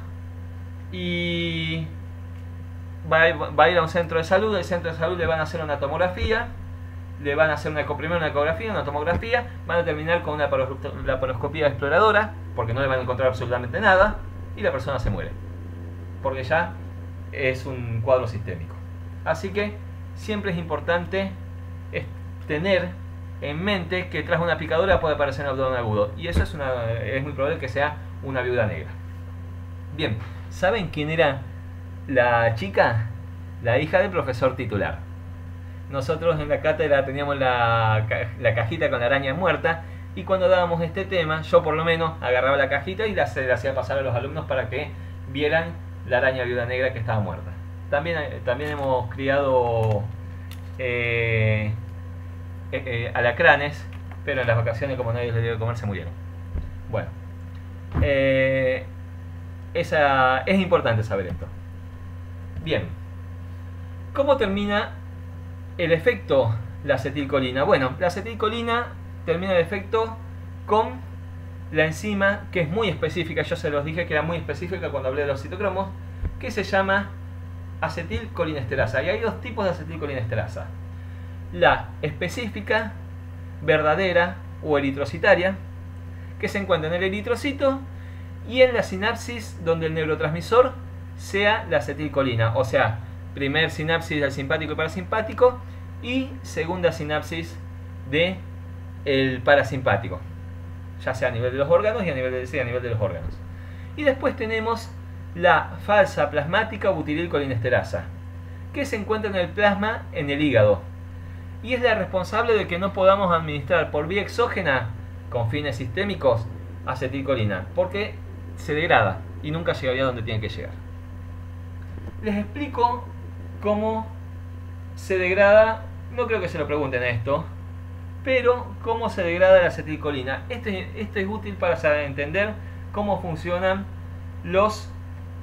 y va a ir a un centro de salud. El centro de salud le van a hacer una tomografía, le van a hacer primero una ecografía, una tomografía, van a terminar con una laparoscopía exploradora, porque no le van a encontrar absolutamente nada, y la persona se muere, porque ya es un cuadro sistémico. Así que siempre es importante tener en mente que tras una picadura puede aparecer un abdomen agudo, y eso es muy probable que sea una viuda negra. Bien, ¿saben quién era la chica? La hija del profesor titular. Nosotros en la cátedra teníamos la cajita con la araña muerta, y cuando dábamos este tema, yo por lo menos agarraba la cajita y se la hacía pasar a los alumnos para que vieran la araña viuda negra que estaba muerta. También hemos criado alacranes, pero en las vacaciones, como nadie les dio de comer, se murieron. Bueno, es importante saber esto. Bien, ¿cómo termina el efecto la acetilcolina? Bueno, la acetilcolina termina el efecto con la enzima que es muy específica. Yo se los dije que era muy específica cuando hablé de los citocromos, que se llama acetilcolinesterasa. Y hay dos tipos de acetilcolinesterasa: la específica, verdadera o eritrocitaria, que se encuentra en el eritrocito y en la sinapsis donde el neurotransmisor sea la acetilcolina, o sea, primer sinapsis del simpático y parasimpático y segunda sinapsis de el parasimpático, ya sea a nivel de los órganos y a nivel de los órganos. Y después tenemos la falsa plasmática butililcolinesterasa, que se encuentra en el plasma en el hígado y es la responsable de que no podamos administrar por vía exógena con fines sistémicos acetilcolina, porque se degrada y nunca llegaría a donde tiene que llegar. Les explico cómo se degrada, no creo que se lo pregunten esto, pero cómo se degrada la acetilcolina. Esto es útil para saber entender cómo funcionan los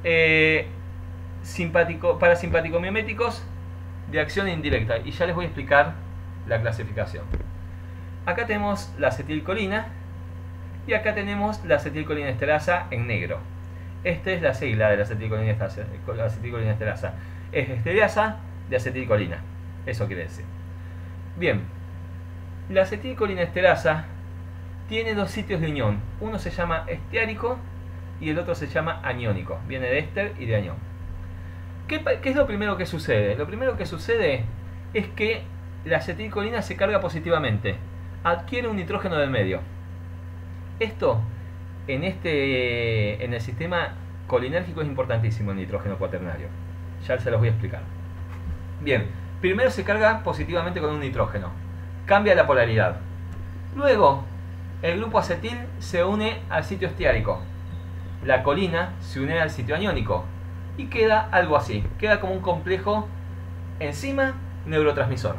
parasimpático-miméticos de acción indirecta, y ya les voy a explicar la clasificación. Acá tenemos la acetilcolina y acá tenemos la acetilcolinesterasa en negro. Esta es la sigla de la acetilcolinesterasa. Es estereasa de acetilcolina. Eso quiere decir. Bien, la acetilcolinesterasa tiene dos sitios de unión. Uno se llama esteárico y el otro se llama aniónico. Viene de éster y de anión. ¿Qué es lo primero que sucede? Lo primero que sucede es que la acetilcolina se carga positivamente. Adquiere un nitrógeno del medio. Esto en el sistema colinérgico es importantísimo, el nitrógeno cuaternario. Ya se los voy a explicar. Bien, primero se carga positivamente con un nitrógeno. Cambia la polaridad. Luego, el grupo acetil se une al sitio esteárico. La colina se une al sitio aniónico. y queda algo así, queda como un complejo enzima neurotransmisor.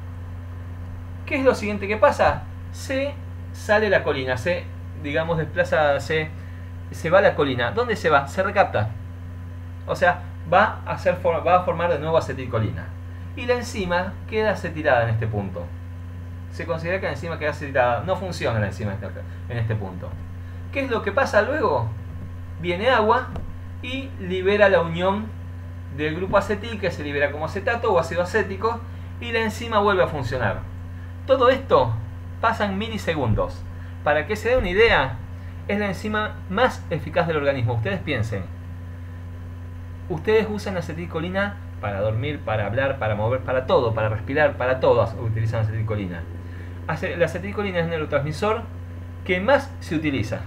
¿Qué es lo siguiente que pasa? Se sale la colina, se, digamos, desplaza, se va la colina. ¿Dónde se va? Se recapta. O sea, va a formar de nuevo acetilcolina. Y la enzima queda acetilada en este punto. Se considera que la enzima queda acetilada. No funciona la enzima en este punto. ¿Qué es lo que pasa luego? Viene agua y libera la unión del grupo acetil, que se libera como acetato o ácido acético, y la enzima vuelve a funcionar. Todo esto pasa en milisegundos. Para que se dé una idea, es la enzima más eficaz del organismo. Ustedes piensen. Ustedes usan acetilcolina para dormir, para hablar, para mover, para todo, para respirar, para todo utilizan acetilcolina. La acetilcolina es el neurotransmisor que más se utiliza.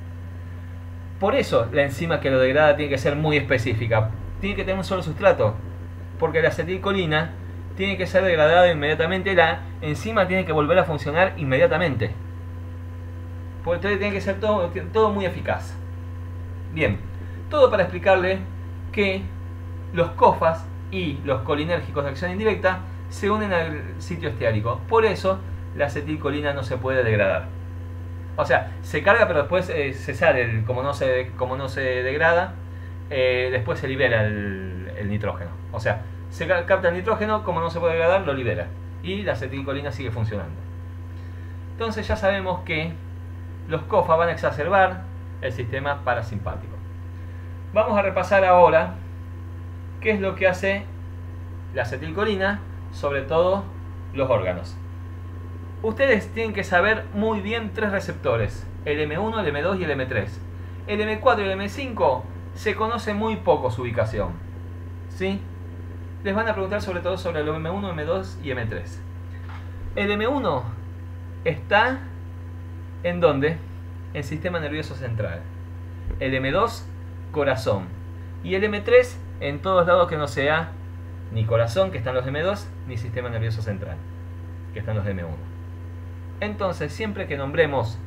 Por eso la enzima que lo degrada tiene que ser muy específica. Tiene que tener un solo sustrato. Porque la acetilcolina tiene que ser degradada inmediatamente. La enzima tiene que volver a funcionar inmediatamente. Porque entonces tiene que ser todo muy eficaz. Bien, todo para explicarle que los COFAs y los colinérgicos de acción indirecta se unen al sitio esteárico. Por eso la acetilcolina no se puede degradar. O sea, se carga pero después se sale, como no se degrada, después se libera el nitrógeno. O sea, se capta el nitrógeno, como no se puede degradar, lo libera. Y la acetilcolina sigue funcionando. Entonces ya sabemos que los COFA van a exacerbar el sistema parasimpático. Vamos a repasar ahora qué es lo que hace la acetilcolina, sobre todo los órganos. Ustedes tienen que saber muy bien tres receptores, el M1, el M2 y el M3. El M4 y el M5 se conoce muy poco su ubicación, ¿sí? Les van a preguntar sobre todo sobre el M1, M2 y M3. El M1 está ¿en dónde? En el sistema nervioso central. El M2, corazón. Y el M3 en todos lados que no sea ni corazón, que están los M2, ni sistema nervioso central, que están los M1. Entonces, siempre que nombremos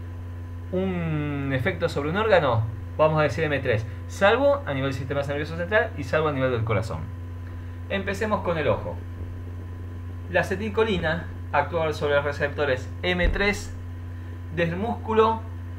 un efecto sobre un órgano, vamos a decir M3, salvo a nivel del sistema nervioso central y salvo a nivel del corazón. Empecemos con el ojo. La acetilcolina actúa sobre los receptores M3 del músculo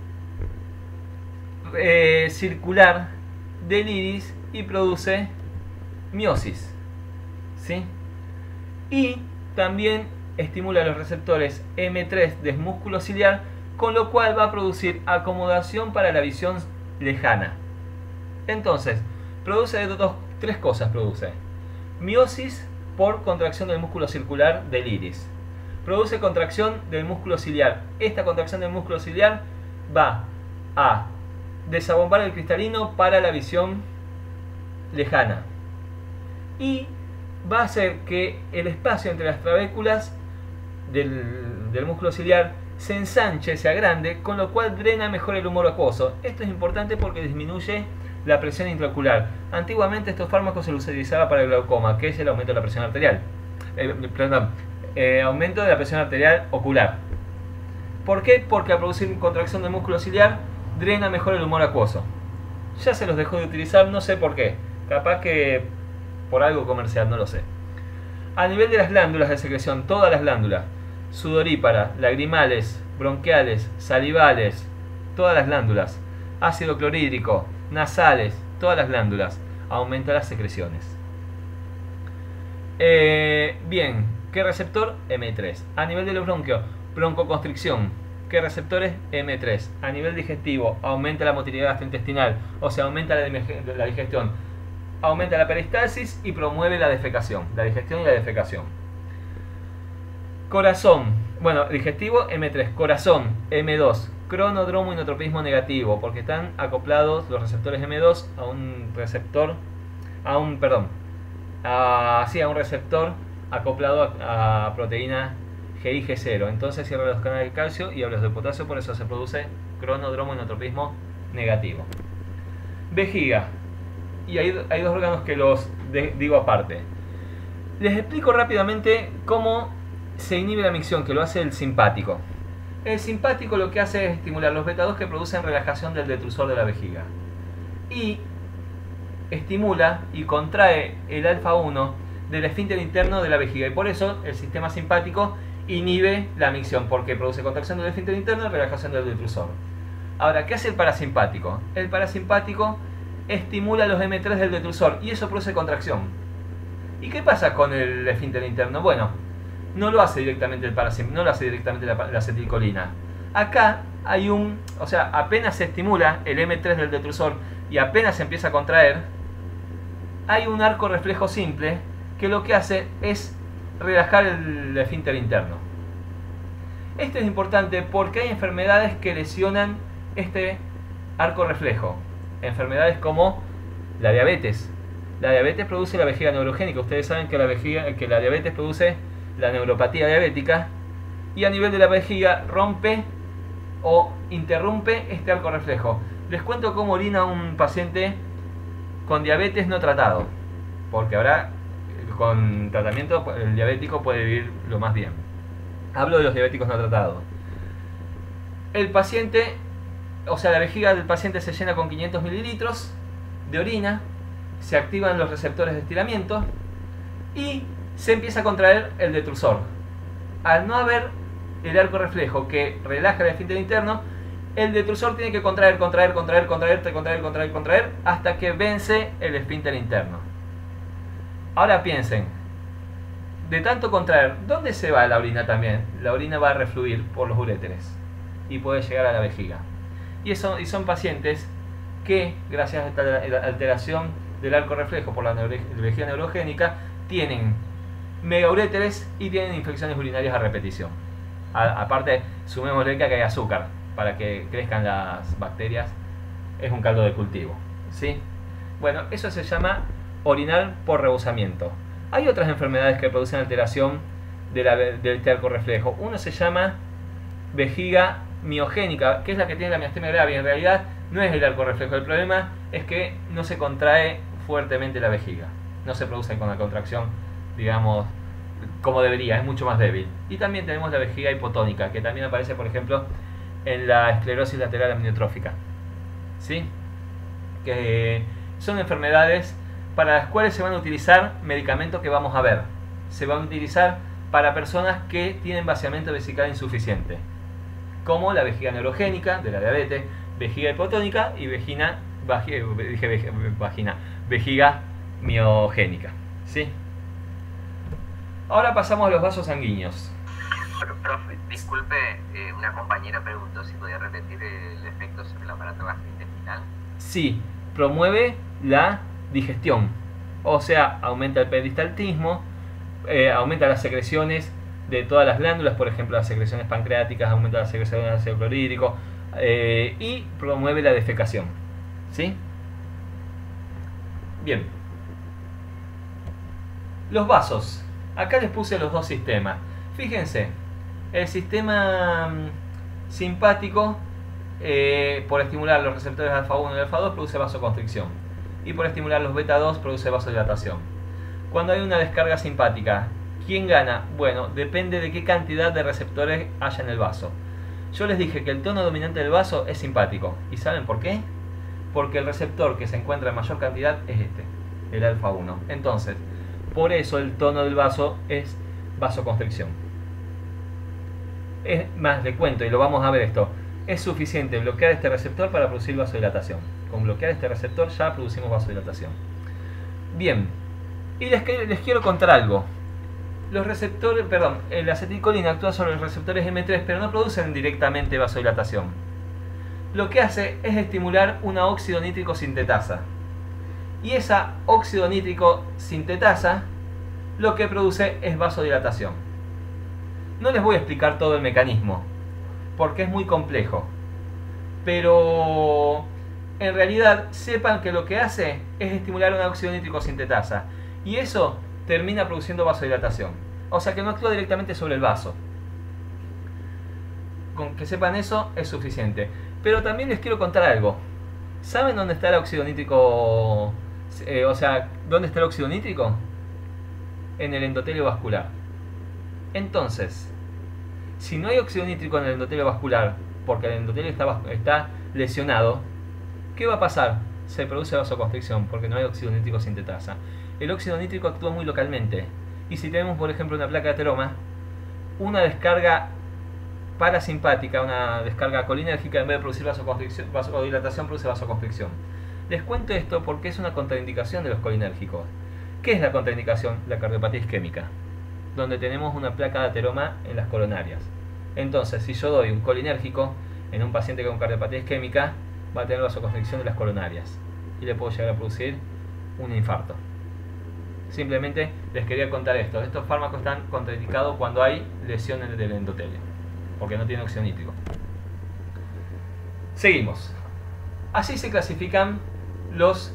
circular del iris y produce miosis, ¿sí? Y también estimula los receptores M3 del músculo ciliar, con lo cual va a producir acomodación para la visión lejana. Entonces, produce tres cosas. Produce miosis por contracción del músculo circular del iris. Produce contracción del músculo ciliar. Esta contracción del músculo ciliar va a desabombar el cristalino para la visión lejana. Y va a hacer que el espacio entre las trabéculas del músculo ciliar se ensanche, se agrande, con lo cual drena mejor el humor acuoso. Esto es importante porque disminuye la presión intraocular. Antiguamente estos fármacos se los utilizaba para el glaucoma, que es el aumento de la presión arterial. Aumento de la presión arterial ocular. ¿Por qué? Porque al producir contracción del músculo ciliar drena mejor el humor acuoso. Ya se los dejó de utilizar, no sé por qué. Capaz que por algo comercial, no lo sé. A nivel de las glándulas de secreción, todas las glándulas, sudoríparas, lagrimales, bronquiales, salivales, todas las glándulas, ácido clorhídrico, nasales, todas las glándulas, aumenta las secreciones. Bien, ¿qué receptor? M3. A nivel de los bronquios, broncoconstricción. ¿Qué receptores? M3. A nivel digestivo, aumenta la motilidad gastrointestinal, o sea, aumenta la digestión, aumenta la peristalsis y promueve la defecación, la digestión y la defecación. Corazón, bueno, digestivo M3, corazón M2, cronodromo inotropismo negativo, porque están acoplados los receptores M2 a un receptor, a un receptor acoplado a proteína GIG0. Entonces cierra los canales de calcio y hablas de potasio, por eso se produce cronodromo inotropismo negativo. Vejiga. Y hay dos órganos que los digo aparte. Les explico rápidamente cómo se inhibe la micción, que lo hace el simpático. El simpático lo que hace es estimular los beta 2 que producen relajación del detrusor de la vejiga. Y estimula y contrae el alfa 1 del esfínter interno de la vejiga, y por eso el sistema simpático inhibe la micción, porque produce contracción del esfínter interno y relajación del detrusor. Ahora, ¿qué hace el parasimpático? El parasimpático estimula los M3 del detrusor y eso produce contracción. ¿Y qué pasa con el esfínter interno? Bueno, no lo hace directamente no lo hace directamente la acetilcolina. Acá hay o sea, apenas se estimula el M3 del detrusor y apenas se empieza a contraer, hay un arco reflejo simple que lo que hace es relajar el esfínter interno. Esto es importante porque hay enfermedades que lesionan este arco reflejo. Enfermedades como la diabetes. La diabetes produce la vejiga neurogénica. Ustedes saben que la diabetes produce la neuropatía diabética y a nivel de la vejiga rompe o interrumpe este arco reflejo. Les cuento cómo orina un paciente con diabetes no tratado, porque ahora con tratamiento el diabético puede vivir lo más bien. Hablo de los diabéticos no tratados. El paciente, o sea, la vejiga del paciente se llena con 500 mililitros de orina, se activan los receptores de estiramiento y se empieza a contraer el detrusor. Al no haber el arco reflejo que relaja el esfínter interno, el detrusor tiene que contraer hasta que vence el esfínter interno. Ahora piensen, de tanto contraer, ¿dónde se va la orina también? La orina va a refluir por los uréteres y puede llegar a la vejiga. Y son pacientes que, gracias a esta alteración del arco reflejo por la vejiga neurogénica, tienen megauréteres y tienen infecciones urinarias a repetición. Aparte, sumémosle que hay azúcar para que crezcan las bacterias. Es un caldo de cultivo, ¿sí? Bueno, eso se llama orinar por rebosamiento. Hay otras enfermedades que producen alteración de este arco reflejo. Uno se llama vejiga miogénica, que es la que tiene la miastenia grave. En realidad no es el arco reflejo. El problema es que no se contrae fuertemente la vejiga. No se produce con la contracción, digamos, como debería. Es mucho más débil. Y también tenemos la vejiga hipotónica, que también aparece, por ejemplo, en la esclerosis lateral amniotrófica, ¿sí? Que son enfermedades para las cuales se van a utilizar medicamentos que vamos a ver. Se van a utilizar para personas que tienen vaciamiento vesical insuficiente, como la vejiga neurogénica de la diabetes, vejiga hipotónica y vejiga miogénica, ¿sí? Ahora pasamos a los vasos sanguíneos. Profe, disculpe, una compañera preguntó si podía repetir el efecto sobre el aparato gastrointestinal. Sí, promueve la digestión, o sea, aumenta el peristaltismo, aumenta las secreciones de todas las glándulas, por ejemplo las secreciones pancreáticas, aumenta las secreciones de ácido clorhídrico y promueve la defecación, ¿sí? Bien, los vasos, acá les puse los dos sistemas. Fíjense, el sistema simpático, por estimular los receptores alfa 1 y alfa 2, produce vasoconstricción, y por estimular los beta 2 produce vasodilatación. Cuando hay una descarga simpática, ¿quién gana? Bueno, depende de qué cantidad de receptores haya en el vaso. Yo les dije que el tono dominante del vaso es simpático. ¿Y saben por qué? Porque el receptor que se encuentra en mayor cantidad es el alfa 1. Entonces, por eso el tono del vaso es vasoconstricción. Es más, le cuento y lo vamos a ver esto. Es suficiente bloquear este receptor para producir vasodilatación. Con bloquear este receptor ya producimos vasodilatación. Bien, y les quiero contar algo. Los receptores, la acetilcolina actúa sobre los receptores M3, pero no producen directamente vasodilatación. Lo que hace es estimular una óxido nítrico sintetasa. Y esa óxido nítrico sintetasa lo que produce es vasodilatación. No les voy a explicar todo el mecanismo, porque es muy complejo. Pero en realidad sepan que lo que hace es estimular una óxido nítrico sintetasa. Y eso termina produciendo vasodilatación. O sea que no actúa directamente sobre el vaso. Con que sepan eso es suficiente. Pero también les quiero contar algo. ¿Saben dónde está el óxido nítrico? ¿Dónde está el óxido nítrico? En el endotelio vascular. Entonces, si no hay óxido nítrico en el endotelio vascular, porque el endotelio está lesionado, ¿qué va a pasar? se produce vasoconstricción porque no hay óxido nítrico sintetasa. El óxido nítrico actúa muy localmente. Y si tenemos, por ejemplo, una placa de ateroma, una descarga parasimpática, una descarga colinérgica, en vez de producir vasodilatación, produce vasoconstricción. Les cuento esto porque es una contraindicación de los colinérgicos. ¿Qué es la contraindicación? La cardiopatía isquémica, donde tenemos una placa de ateroma en las coronarias. Entonces, si yo doy un colinérgico en un paciente con cardiopatía isquémica, va a tener vasoconstricción de las coronarias y le puedo llegar a producir un infarto. Simplemente les quería contar esto. Estos fármacos están contraindicados cuando hay lesiones del endotelio, porque no tiene óxido nítrico. Seguimos. Así se clasifican los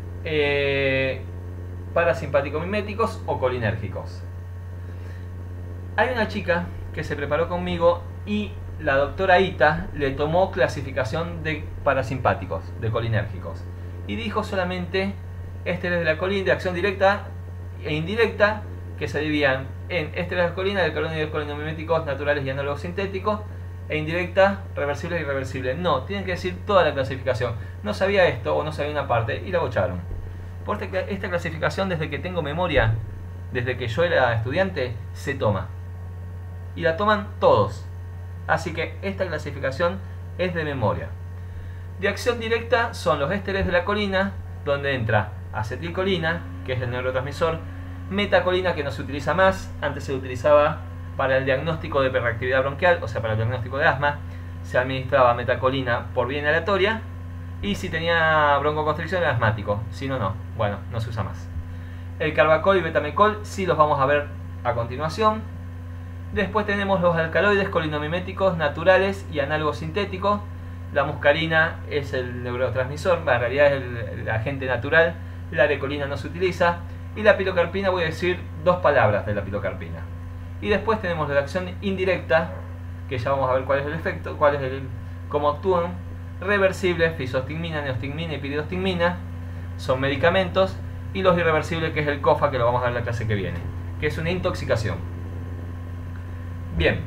parasimpático-miméticos o colinérgicos. Hay una chica que se preparó conmigo y la doctora Ita le tomó clasificación de parasimpáticos, de colinérgicos, y dijo solamente ésteres de la colina de acción directa e indirecta, que se dividían en ésteres de la colina, de colinomiméticos naturales y análogos sintéticos, e indirecta, reversible y irreversible. No, tienen que decir toda la clasificación. No sabía esto o no sabía una parte y la bocharon. Por esta clasificación, desde que tengo memoria, desde que yo era estudiante, se toma. Y la toman todos. Así que esta clasificación es de memoria. De acción directa son los ésteres de la colina, donde entra acetilcolina, que es el neurotransmisor, metacolina, que no se utiliza más, antes se utilizaba para el diagnóstico de hiperreactividad bronquial, o sea, para el diagnóstico de asma, se administraba metacolina por vía inhalatoria, y si tenía broncoconstricción era asmático, si no, no. Bueno, no se usa más. El carbacol y betamecol sí los vamos a ver a continuación. Después tenemos los alcaloides colinomiméticos naturales y análogos sintéticos. La muscarina es el neurotransmisor, en realidad es el agente natural. La arecolina no se utiliza. Y la pilocarpina, voy a decir dos palabras de la pilocarpina. Y después tenemos la acción indirecta, que ya vamos a ver cuál es el efecto, cómo actúan. Reversibles, fisostigmina, neostigmina y piridostigmina, son medicamentos. Y los irreversibles, que es el COFA, que lo vamos a ver en la clase que viene, que es una intoxicación. Bien,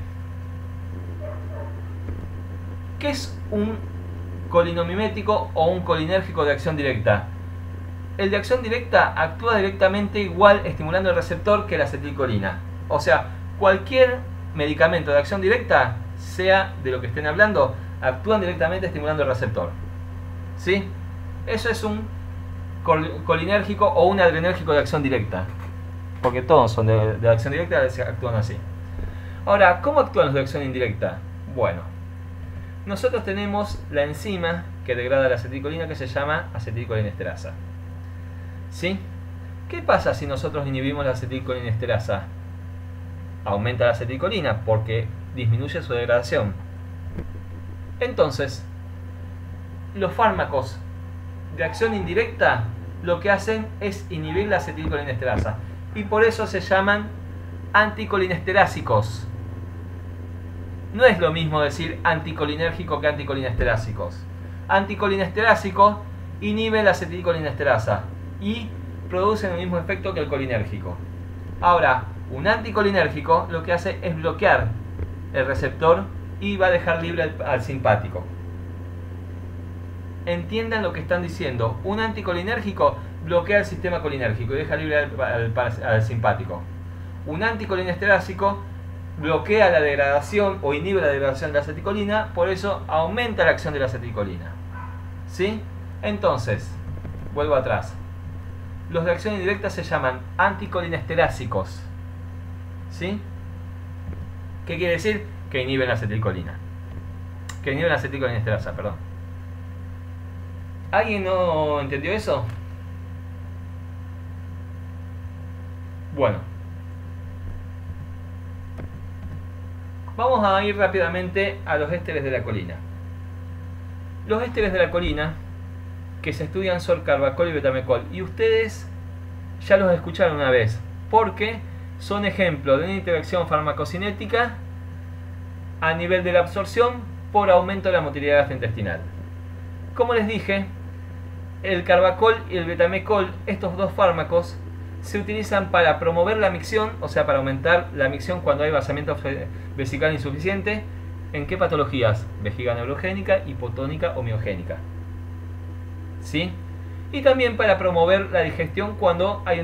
¿qué es un colinomimético o un colinérgico de acción directa? El de acción directa actúa directamente igual estimulando el receptor que la acetilcolina. O sea, cualquier medicamento de acción directa, sea de lo que estén hablando, actúan directamente estimulando el receptor. ¿Sí? Eso es un colinérgico o un adrenérgico de acción directa. Porque todos son de acción directa, actúan así. Ahora, ¿cómo actúan los de acción indirecta? Bueno, nosotros tenemos la enzima que degrada la acetilcolina, que se llama acetilcolinesterasa. ¿Sí? ¿Qué pasa si nosotros inhibimos la acetilcolinesterasa? Aumenta la acetilcolina porque disminuye su degradación. Entonces, los fármacos de acción indirecta lo que hacen es inhibir la acetilcolinesterasa y por eso se llaman anticolinesterásicos. No es lo mismo decir anticolinérgico que anticolinesterásicos. Anticolinesterásico inhibe la acetilcolinesterasa y producen el mismo efecto que el colinérgico. Ahora, un anticolinérgico lo que hace es bloquear el receptor y va a dejar libre al simpático. Entiendan lo que están diciendo. Un anticolinérgico bloquea el sistema colinérgico y deja libre al simpático. Un anticolinesterásico bloquea la degradación o inhibe la degradación de la acetilcolina, por eso aumenta la acción de la acetilcolina. ¿Sí? Entonces, vuelvo atrás. Los de acción indirecta se llaman anticolinesterásicos. ¿Sí? ¿Qué quiere decir? Que inhiben la acetilcolina. Que inhiben la acetilcolinesterasa, perdón. ¿Alguien no entendió eso? Bueno. Vamos a ir rápidamente a los ésteres de la colina. Los ésteres de la colina que se estudian son carbacol y betamecol. Y ustedes ya los escucharon una vez, porque son ejemplos de una interacción farmacocinética a nivel de la absorción por aumento de la motilidad gastrointestinal. Como les dije, el carbacol y el betamecol, estos dos fármacos, se utilizan para promover la micción, o sea, para aumentar la micción cuando hay vaciamiento vesical insuficiente. ¿En qué patologías? Vejiga neurogénica, hipotónica o miogénica. ¿Sí? y también para promover la digestión cuando hay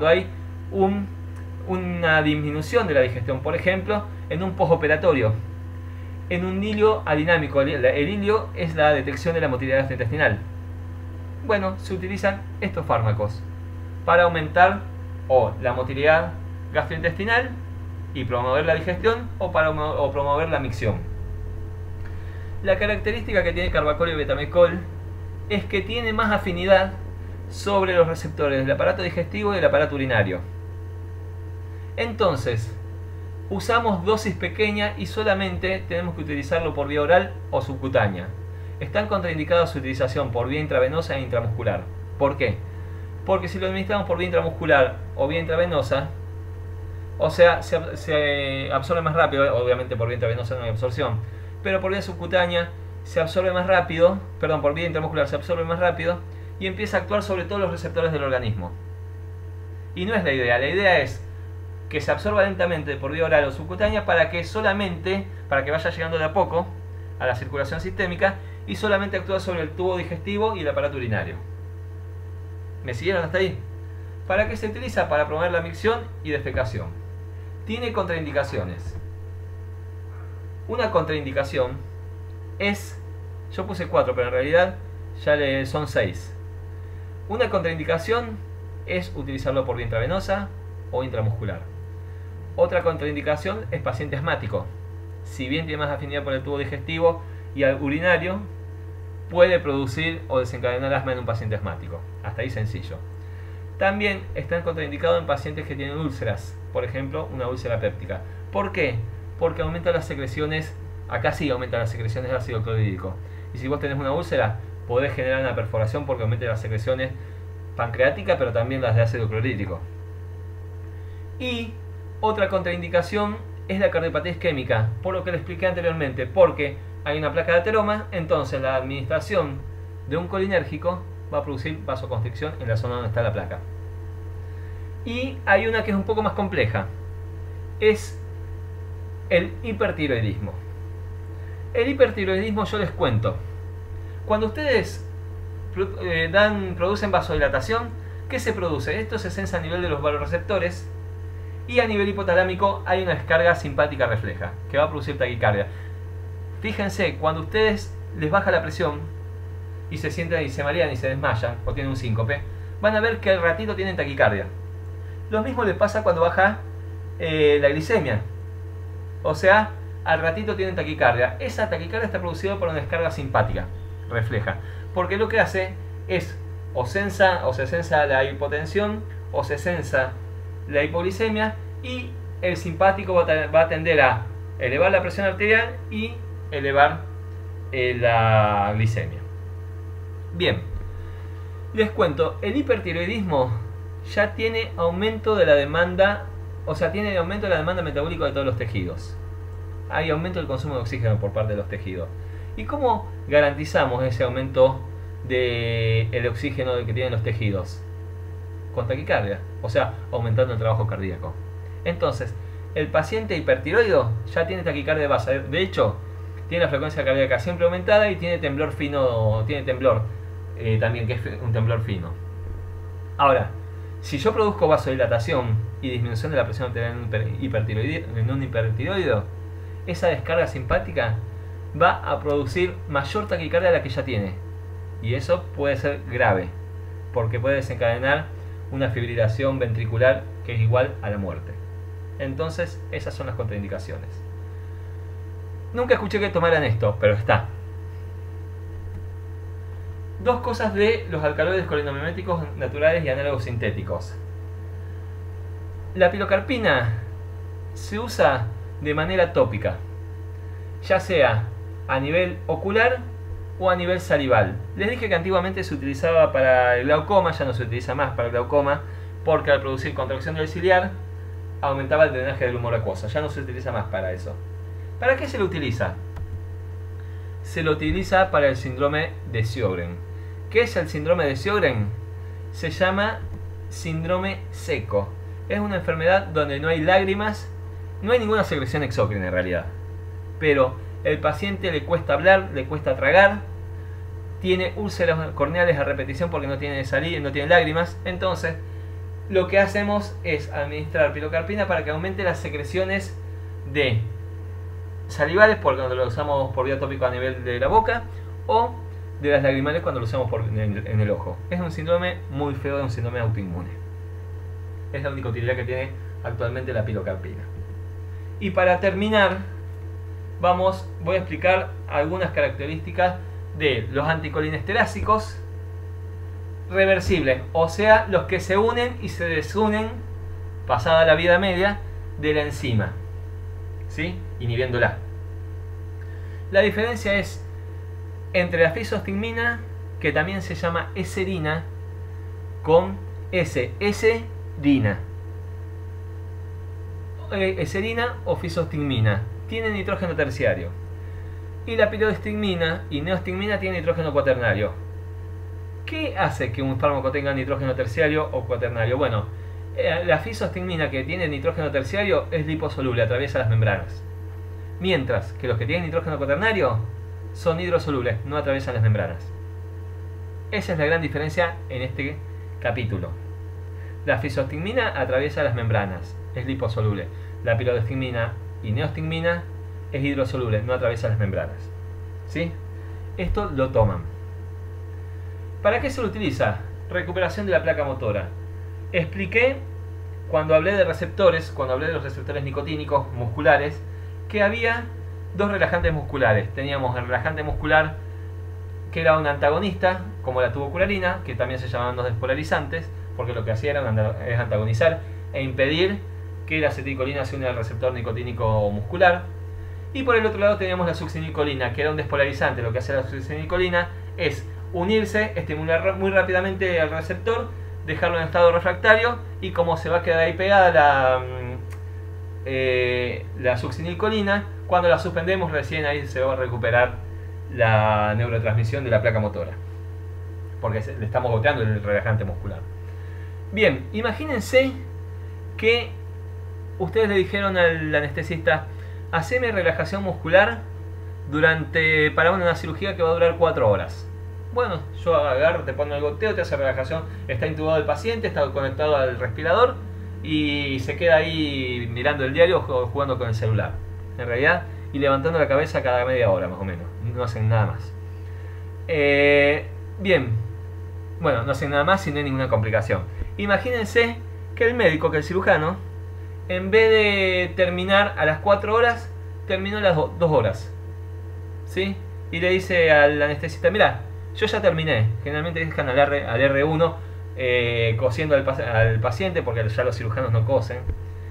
una disminución de la digestión, por ejemplo, en un postoperatorio, en un hilio adinámico. El hilio es la detección de la motilidad gastrointestinal. Bueno, se utilizan estos fármacos para aumentar o la motilidad gastrointestinal y promover la digestión o promover la micción. La característica que tiene carbacol y betamecol es que tiene más afinidad sobre los receptores del aparato digestivo y del aparato urinario. Entonces, usamos dosis pequeñas y solamente tenemos que utilizarlo por vía oral o subcutánea. Están contraindicadas su utilización por vía intravenosa e intramuscular. ¿Por qué? Porque si lo administramos por vía intramuscular o vía intravenosa, o sea, se absorbe más rápido. Obviamente por vía intravenosa no hay absorción, pero por vía subcutánea se absorbe más rápido, perdón, por vía intramuscular se absorbe más rápido y empieza a actuar sobre todos los receptores del organismo. Y no es la idea es que se absorba lentamente por vía oral o subcutánea para que vaya llegando de a poco a la circulación sistémica y solamente actúa sobre el tubo digestivo y el aparato urinario. ¿Me siguieron hasta ahí? ¿Para qué se utiliza? Para promover la micción y defecación. Tiene contraindicaciones. Una contraindicación es, yo puse 4, pero en realidad ya son 6. Una contraindicación es utilizarlo por vía intravenosa o intramuscular. Otra contraindicación es paciente asmático. Si bien tiene más afinidad por el tubo digestivo y al urinario, puede producir o desencadenar asma en un paciente asmático. Hasta ahí sencillo. También está contraindicado en pacientes que tienen úlceras, por ejemplo, una úlcera péptica. ¿Por qué? Porque aumenta las secreciones, acá sí aumenta las secreciones de ácido clorhídrico. Y si vos tenés una úlcera, podés generar una perforación porque aumenta las secreciones pancreáticas, pero también las de ácido clorhídrico. Y otra contraindicación es la cardiopatía isquémica, por lo que le expliqué anteriormente, porque hay una placa de ateroma, entonces la administración de un colinérgico va a producir vasoconstricción en la zona donde está la placa. Y hay una que es un poco más compleja, es el hipertiroidismo. El hipertiroidismo, yo les cuento, cuando ustedes producen vasodilatación, ¿qué se produce? Esto se sensa a nivel de los vasoreceptores y a nivel hipotalámico hay una descarga simpática refleja que va a producir taquicardia. Fíjense, cuando ustedes les baja la presión y se sienten y se marean y se desmayan o tienen un síncope, van a ver que al ratito tienen taquicardia. Lo mismo les pasa cuando baja la glicemia. O sea, al ratito tienen taquicardia. Esa taquicardia está producida por una descarga simpática refleja. Porque lo que hace es o se sensa la hipotensión o se sensa la hipoglicemia y el simpático va a tender a elevar la presión arterial y elevar la glicemia. Bien, les cuento, el hipertiroidismo ya tiene aumento de la demanda, o sea, tiene aumento de la demanda metabólica de todos los tejidos. Hay aumento del consumo de oxígeno por parte de los tejidos. ¿Y cómo garantizamos ese aumento del oxígeno que tienen los tejidos? Con taquicardia, o sea, aumentando el trabajo cardíaco. Entonces, el paciente hipertiroido ya tiene taquicardia de base. De hecho, tiene la frecuencia cardíaca siempre aumentada y tiene temblor fino, también, que es un temblor fino. Ahora, si yo produzco vasodilatación y disminución de la presión arterial en un hipertiroido, esa descarga simpática va a producir mayor taquicardia de la que ya tiene. Y eso puede ser grave, porque puede desencadenar una fibrilación ventricular que es igual a la muerte. Entonces, esas son las contraindicaciones. Nunca escuché que tomaran esto, pero está. Dos cosas de los alcaloides colinamiméticos naturales y análogos sintéticos. La pilocarpina se usa de manera tópica, ya sea a nivel ocular o a nivel salival. Les dije que antiguamente se utilizaba para el glaucoma, ya no se utiliza más para el glaucoma, porque al producir contracción del ciliar aumentaba el drenaje del humor acuoso. Ya no se utiliza más para eso. ¿Para qué se lo utiliza? Se lo utiliza para el síndrome de Sjögren. ¿Qué es el síndrome de Sjögren? Se llama síndrome seco. Es una enfermedad donde no hay lágrimas, no hay ninguna secreción exócrina en realidad, pero el paciente le cuesta hablar, le cuesta tragar, tiene úlceras corneales a repetición porque no tiene salida, no tiene lágrimas. Entonces, lo que hacemos es administrar pilocarpina para que aumente las secreciones de salivales cuando lo usamos por vía tópica a nivel de la boca, o de las lagrimales cuando lo usamos en el ojo. Es un síndrome muy feo, es un síndrome autoinmune. Es la única utilidad que tiene actualmente la pilocarpina. Y para terminar, voy a explicar algunas características de los anticolinestéricos reversibles, o sea, los que se unen y se desunen pasada la vida media de la enzima, ¿sí? Inhibiéndola. La diferencia es entre la fisostigmina, que también se llama eserina, con eserina. Eserina o fisostigmina tiene nitrógeno terciario, y la pilostigmina y neostigmina tiene nitrógeno cuaternario. ¿Qué hace que un fármaco tenga nitrógeno terciario o cuaternario? Bueno, la fisostigmina, que tiene nitrógeno terciario, es liposoluble, atraviesa las membranas, mientras que los que tienen nitrógeno cuaternario son hidrosolubles, no atraviesan las membranas. Esa es la gran diferencia en este capítulo. La fisostigmina atraviesa las membranas, es liposoluble. La pilostigmina y neostigmina es hidrosoluble, no atraviesa las membranas. ¿Sí? Esto lo toman. ¿Para qué se lo utiliza? Recuperación de la placa motora. Expliqué cuando hablé de receptores, cuando hablé de los receptores nicotínicos musculares, que había dos relajantes musculares. Teníamos el relajante muscular, que era un antagonista, como la tubocularina, que también se llamaban los despolarizantes, porque lo que hacía es antagonizar e impedir que la acetilcolina se une al receptor nicotínico muscular. Y por el otro lado teníamos la succinilcolina, que era un despolarizante. Lo que hace la succinilcolina es unirse, estimular muy rápidamente al receptor, dejarlo en estado refractario, y como se va a quedar ahí pegada la succinilcolina, cuando la suspendemos recién ahí se va a recuperar la neurotransmisión de la placa motora, porque le estamos golpeando el relajante muscular. Bien, imagínense que ustedes le dijeron al anestesista: haceme relajación muscular para una cirugía que va a durar 4 horas. Bueno, yo agarro, te pongo el goteo, te hace relajación, está intubado el paciente, está conectado al respirador y se queda ahí mirando el diario o jugando con el celular, en realidad, y levantando la cabeza cada media hora más o menos. No hacen nada más. Bien, bueno, no hacen nada más si no hay ninguna complicación. Imagínense que el médico, que el cirujano, en vez de terminar a las 4 horas, terminó a las 2 horas, ¿sí? Y le dice al anestesista: mira, yo ya terminé. Generalmente dejan al R1 cosiendo al paciente, porque ya los cirujanos no cosen.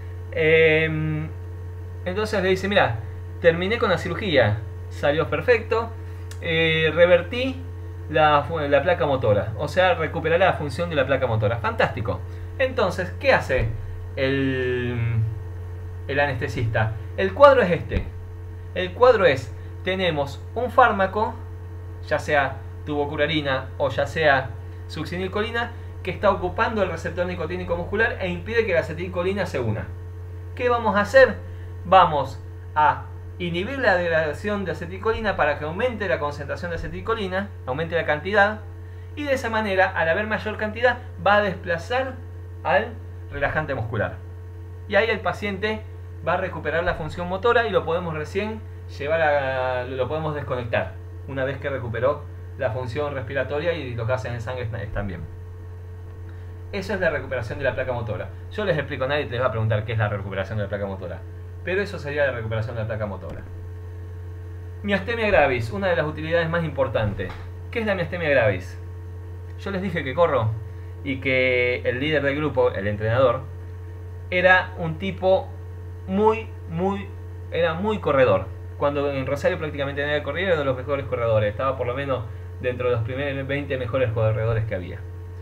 Entonces le dice: mira, terminé con la cirugía, salió perfecto, revertí la placa motora, o sea, recuperaré la función de la placa motora. Fantástico. Entonces, ¿qué hace el anestesista? El cuadro es este. El cuadro es: tenemos un fármaco, ya sea tubocularina o ya sea succinilcolina, que está ocupando el receptor nicotínico muscular e impide que la acetilcolina se una. ¿Qué vamos a hacer? Vamos a inhibir la degradación de acetilcolina para que aumente la concentración de acetilcolina, aumente la cantidad, y de esa manera, al haber mayor cantidad, va a desplazar al relajante muscular. Y ahí el paciente va a recuperar la función motora y lo podemos recién lo podemos desconectar una vez que recuperó la función respiratoria y los gases en sangre están bien. Eso es la recuperación de la placa motora. Yo les explico, nadie les va a preguntar qué es la recuperación de la placa motora, pero eso sería la recuperación de la placa motora. Miastemia gravis, una de las utilidades más importantes. ¿Qué es la miastemia gravis? Yo les dije que corro y que el líder del grupo, el entrenador, era un tipo muy corredor. Cuando en Rosario prácticamente nadie corría, era uno de los mejores corredores. Estaba por lo menos dentro de los primeros 20 mejores corredores que había.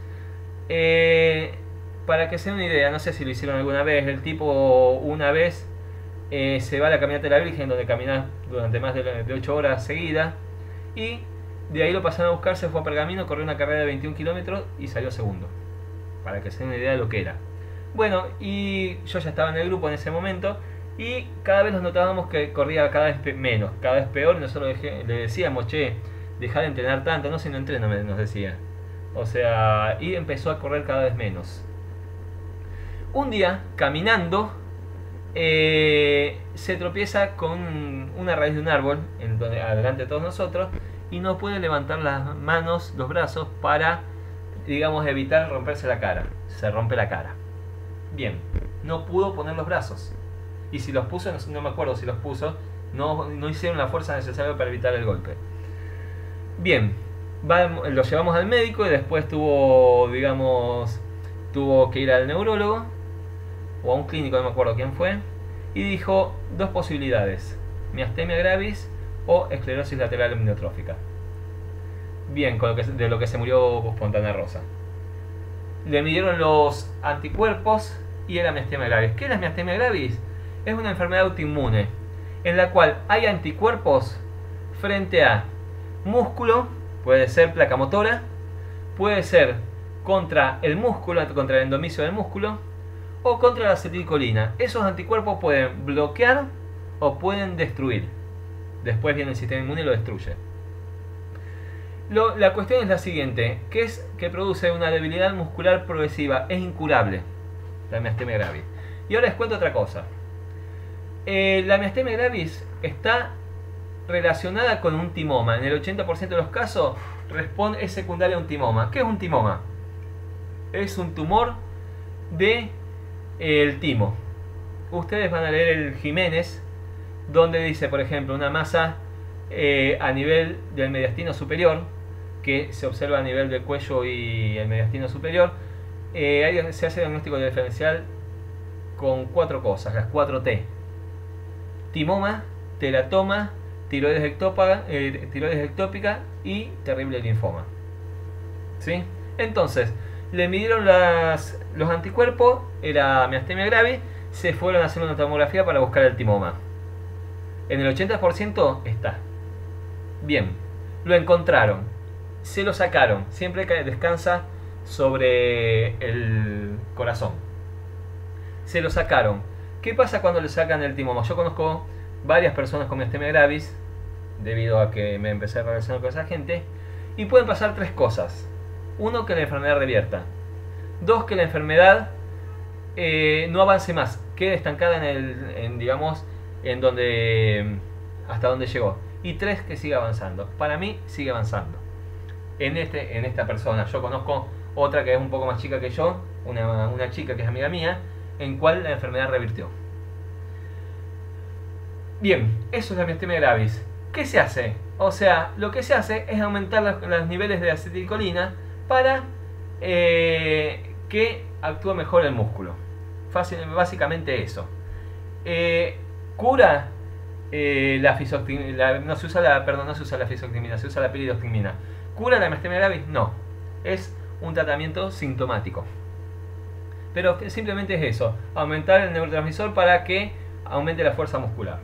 Para que se den una idea, no sé si lo hicieron alguna vez, el tipo una vez se va a la caminata de la Virgen, donde camina durante más de 8 horas seguidas, y de ahí lo pasaron a buscar, se fue a Pergamino, corrió una carrera de 21 kilómetros y salió segundo, para que se den una idea de lo que era. Bueno, y yo ya estaba en el grupo en ese momento, y cada vez nos notábamos que corría cada vez menos, cada vez peor, y nosotros le decíamos: che, dejar de entrenar tanto, no sé, no entreno, nos decía. O sea, y empezó a correr cada vez menos. Un día, caminando, se tropieza con una raíz de un árbol, adelante de todos nosotros, y no puede levantar las manos, los brazos, para, digamos, evitar romperse la cara. Se rompe la cara. Bien, no pudo poner los brazos. Y si los puso, no me acuerdo si los puso, no hicieron la fuerza necesaria para evitar el golpe. Bien, lo llevamos al médico y después tuvo que ir al neurólogo o a un clínico, no me acuerdo quién fue, y dijo dos posibilidades: miastenia gravis o esclerosis lateral amiotrófica. Bien, de lo que se murió Fontana Rosa. Le midieron los anticuerpos y era miastenia gravis. ¿Qué es la miastenia gravis? Es una enfermedad autoinmune en la cual hay anticuerpos frente a músculo, puede ser placa motora, puede ser contra el músculo, contra el endomisio del músculo, o contra la acetilcolina. Esos anticuerpos pueden bloquear o pueden destruir. Después viene el sistema inmune y lo destruye. La cuestión es la siguiente, que es que produce una debilidad muscular progresiva, es incurable, la miastenia gravis. Y ahora les cuento otra cosa. La miastenia gravis está relacionada con un timoma. En el 80% de los casos es secundaria a un timoma. ¿Qué es un timoma? Es un tumor del timo. Ustedes van a leer el Jiménez, donde dice, por ejemplo, una masa a nivel del mediastino superior, que se observa a nivel del cuello y el mediastino superior. Se hace diagnóstico diferencial con 4 cosas, las 4 T: timoma, teratoma, tiroides ectópica y terrible linfoma. ¿Sí? Entonces, le midieron los anticuerpos, era miastenia gravis, se fueron a hacer una tomografía para buscar el timoma. En el 80% está. Bien, lo encontraron, se lo sacaron, siempre que descansa sobre el corazón. Se lo sacaron. ¿Qué pasa cuando le sacan el timoma? Yo conozco varias personas con miastenia gravis, debido a que me empecé a relacionar con esa gente, y pueden pasar 3 cosas. 1, que la enfermedad revierta. 2, que la enfermedad no avance más, quede estancada en donde hasta donde llegó. Y 3, que siga avanzando. Para mí sigue avanzando. En esta persona, yo conozco otra que es un poco más chica que yo, una chica que es amiga mía, en cual la enfermedad revirtió. Bien, eso es la miastenia gravis. ¿Qué se hace? O sea, lo que se hace es aumentar los niveles de acetilcolina para que actúe mejor el músculo. Básicamente eso. Cura la fisoctimina. No se usa la fisoctimina, se usa la piridostigmina. ¿Cura la miastenia gravis? No. Es un tratamiento sintomático. Pero simplemente es eso: aumentar el neurotransmisor para que aumente la fuerza muscular.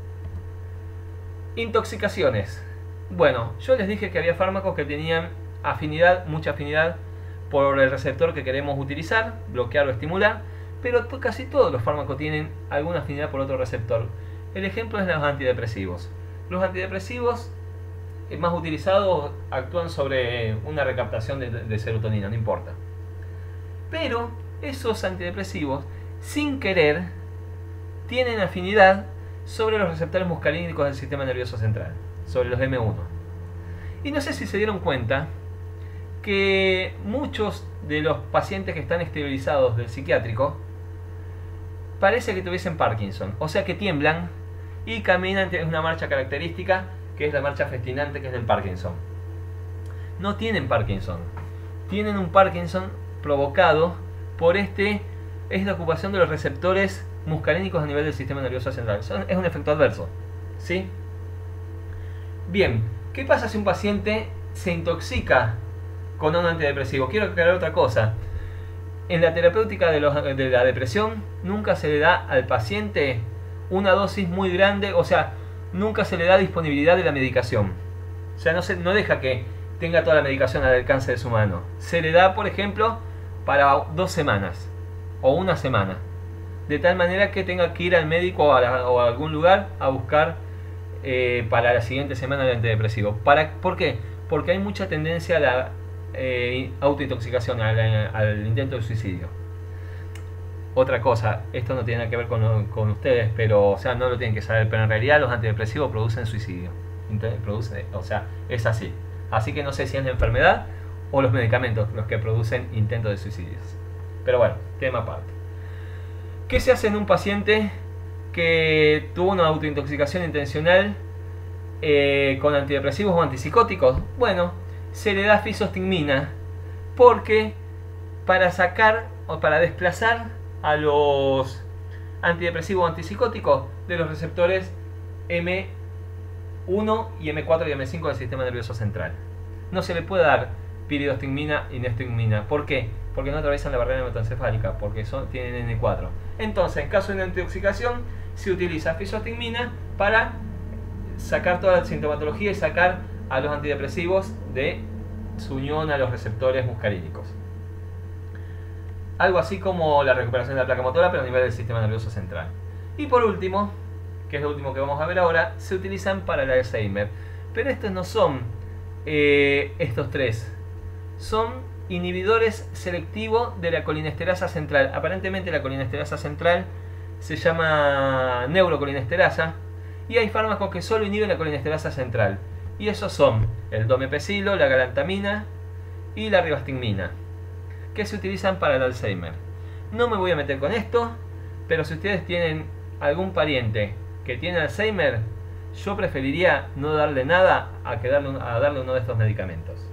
Intoxicaciones. Bueno, yo les dije que había fármacos que tenían afinidad, mucha afinidad por el receptor que queremos utilizar, bloquear o estimular, pero casi todos los fármacos tienen alguna afinidad por otro receptor. El ejemplo es los antidepresivos. Los antidepresivos más utilizados actúan sobre una recaptación de serotonina, no importa. Pero esos antidepresivos, sin querer, tienen afinidad sobre los receptores muscarínicos del sistema nervioso central, sobre los M1. Y no sé si se dieron cuenta que muchos de los pacientes que están esterilizados del psiquiátrico parece que tuviesen Parkinson, o sea que tiemblan y caminan en una marcha característica, que es la marcha festinante, que es del Parkinson. No tienen Parkinson, tienen un Parkinson provocado por esta ocupación de los receptores muscarínicos a nivel del sistema nervioso central. Es un efecto adverso, ¿sí? Bien, ¿qué pasa si un paciente se intoxica con un antidepresivo? Quiero aclarar otra cosa. En la terapéutica de la depresión nunca se le da al paciente una dosis muy grande, o sea, nunca se le da disponibilidad de la medicación. O sea, no deja que tenga toda la medicación al alcance de su mano. Se le da, por ejemplo, para 2 semanas o 1 semana, de tal manera que tenga que ir al médico o a algún lugar a buscar para la siguiente semana del antidepresivo. ¿Por qué? Porque hay mucha tendencia a la autointoxicación, al intento de suicidio. Otra cosa, esto no tiene nada que ver con ustedes, pero, o sea, no lo tienen que saber, pero en realidad los antidepresivos producen suicidio. O sea, es así. Así que no sé si es la enfermedad o los medicamentos los que producen intentos de suicidios. Pero bueno, tema aparte. ¿Qué se hace en un paciente que tuvo una autointoxicación intencional con antidepresivos o antipsicóticos? Bueno, se le da fisostigmina porque para sacar o para desplazar a los antidepresivos o antipsicóticos de los receptores M1 y M4 y M5 del sistema nervioso central. No se le puede dar piridostigmina y nestigmina. ¿Por qué? Porque no atraviesan la barrera hematoencefálica, porque tienen N4. Entonces, en caso de una intoxicación, se utiliza fisostigmina para sacar toda la sintomatología y sacar a los antidepresivos de su unión a los receptores muscarínicos. Algo así como la recuperación de la placa motora, pero a nivel del sistema nervioso central. Y por último, que es lo último que vamos a ver ahora, se utilizan para el Alzheimer. Pero estos no son estos tres. Son inhibidores selectivos de la colinesterasa central. Aparentemente la colinesterasa central se llama neurocolinesterasa. Y hay fármacos que solo inhiben la colinesterasa central. Y esos son el domepecilo, la galantamina y la ribastigmina, que se utilizan para el Alzheimer. No me voy a meter con esto, pero si ustedes tienen algún pariente que tiene Alzheimer, yo preferiría no darle nada a darle uno de estos medicamentos.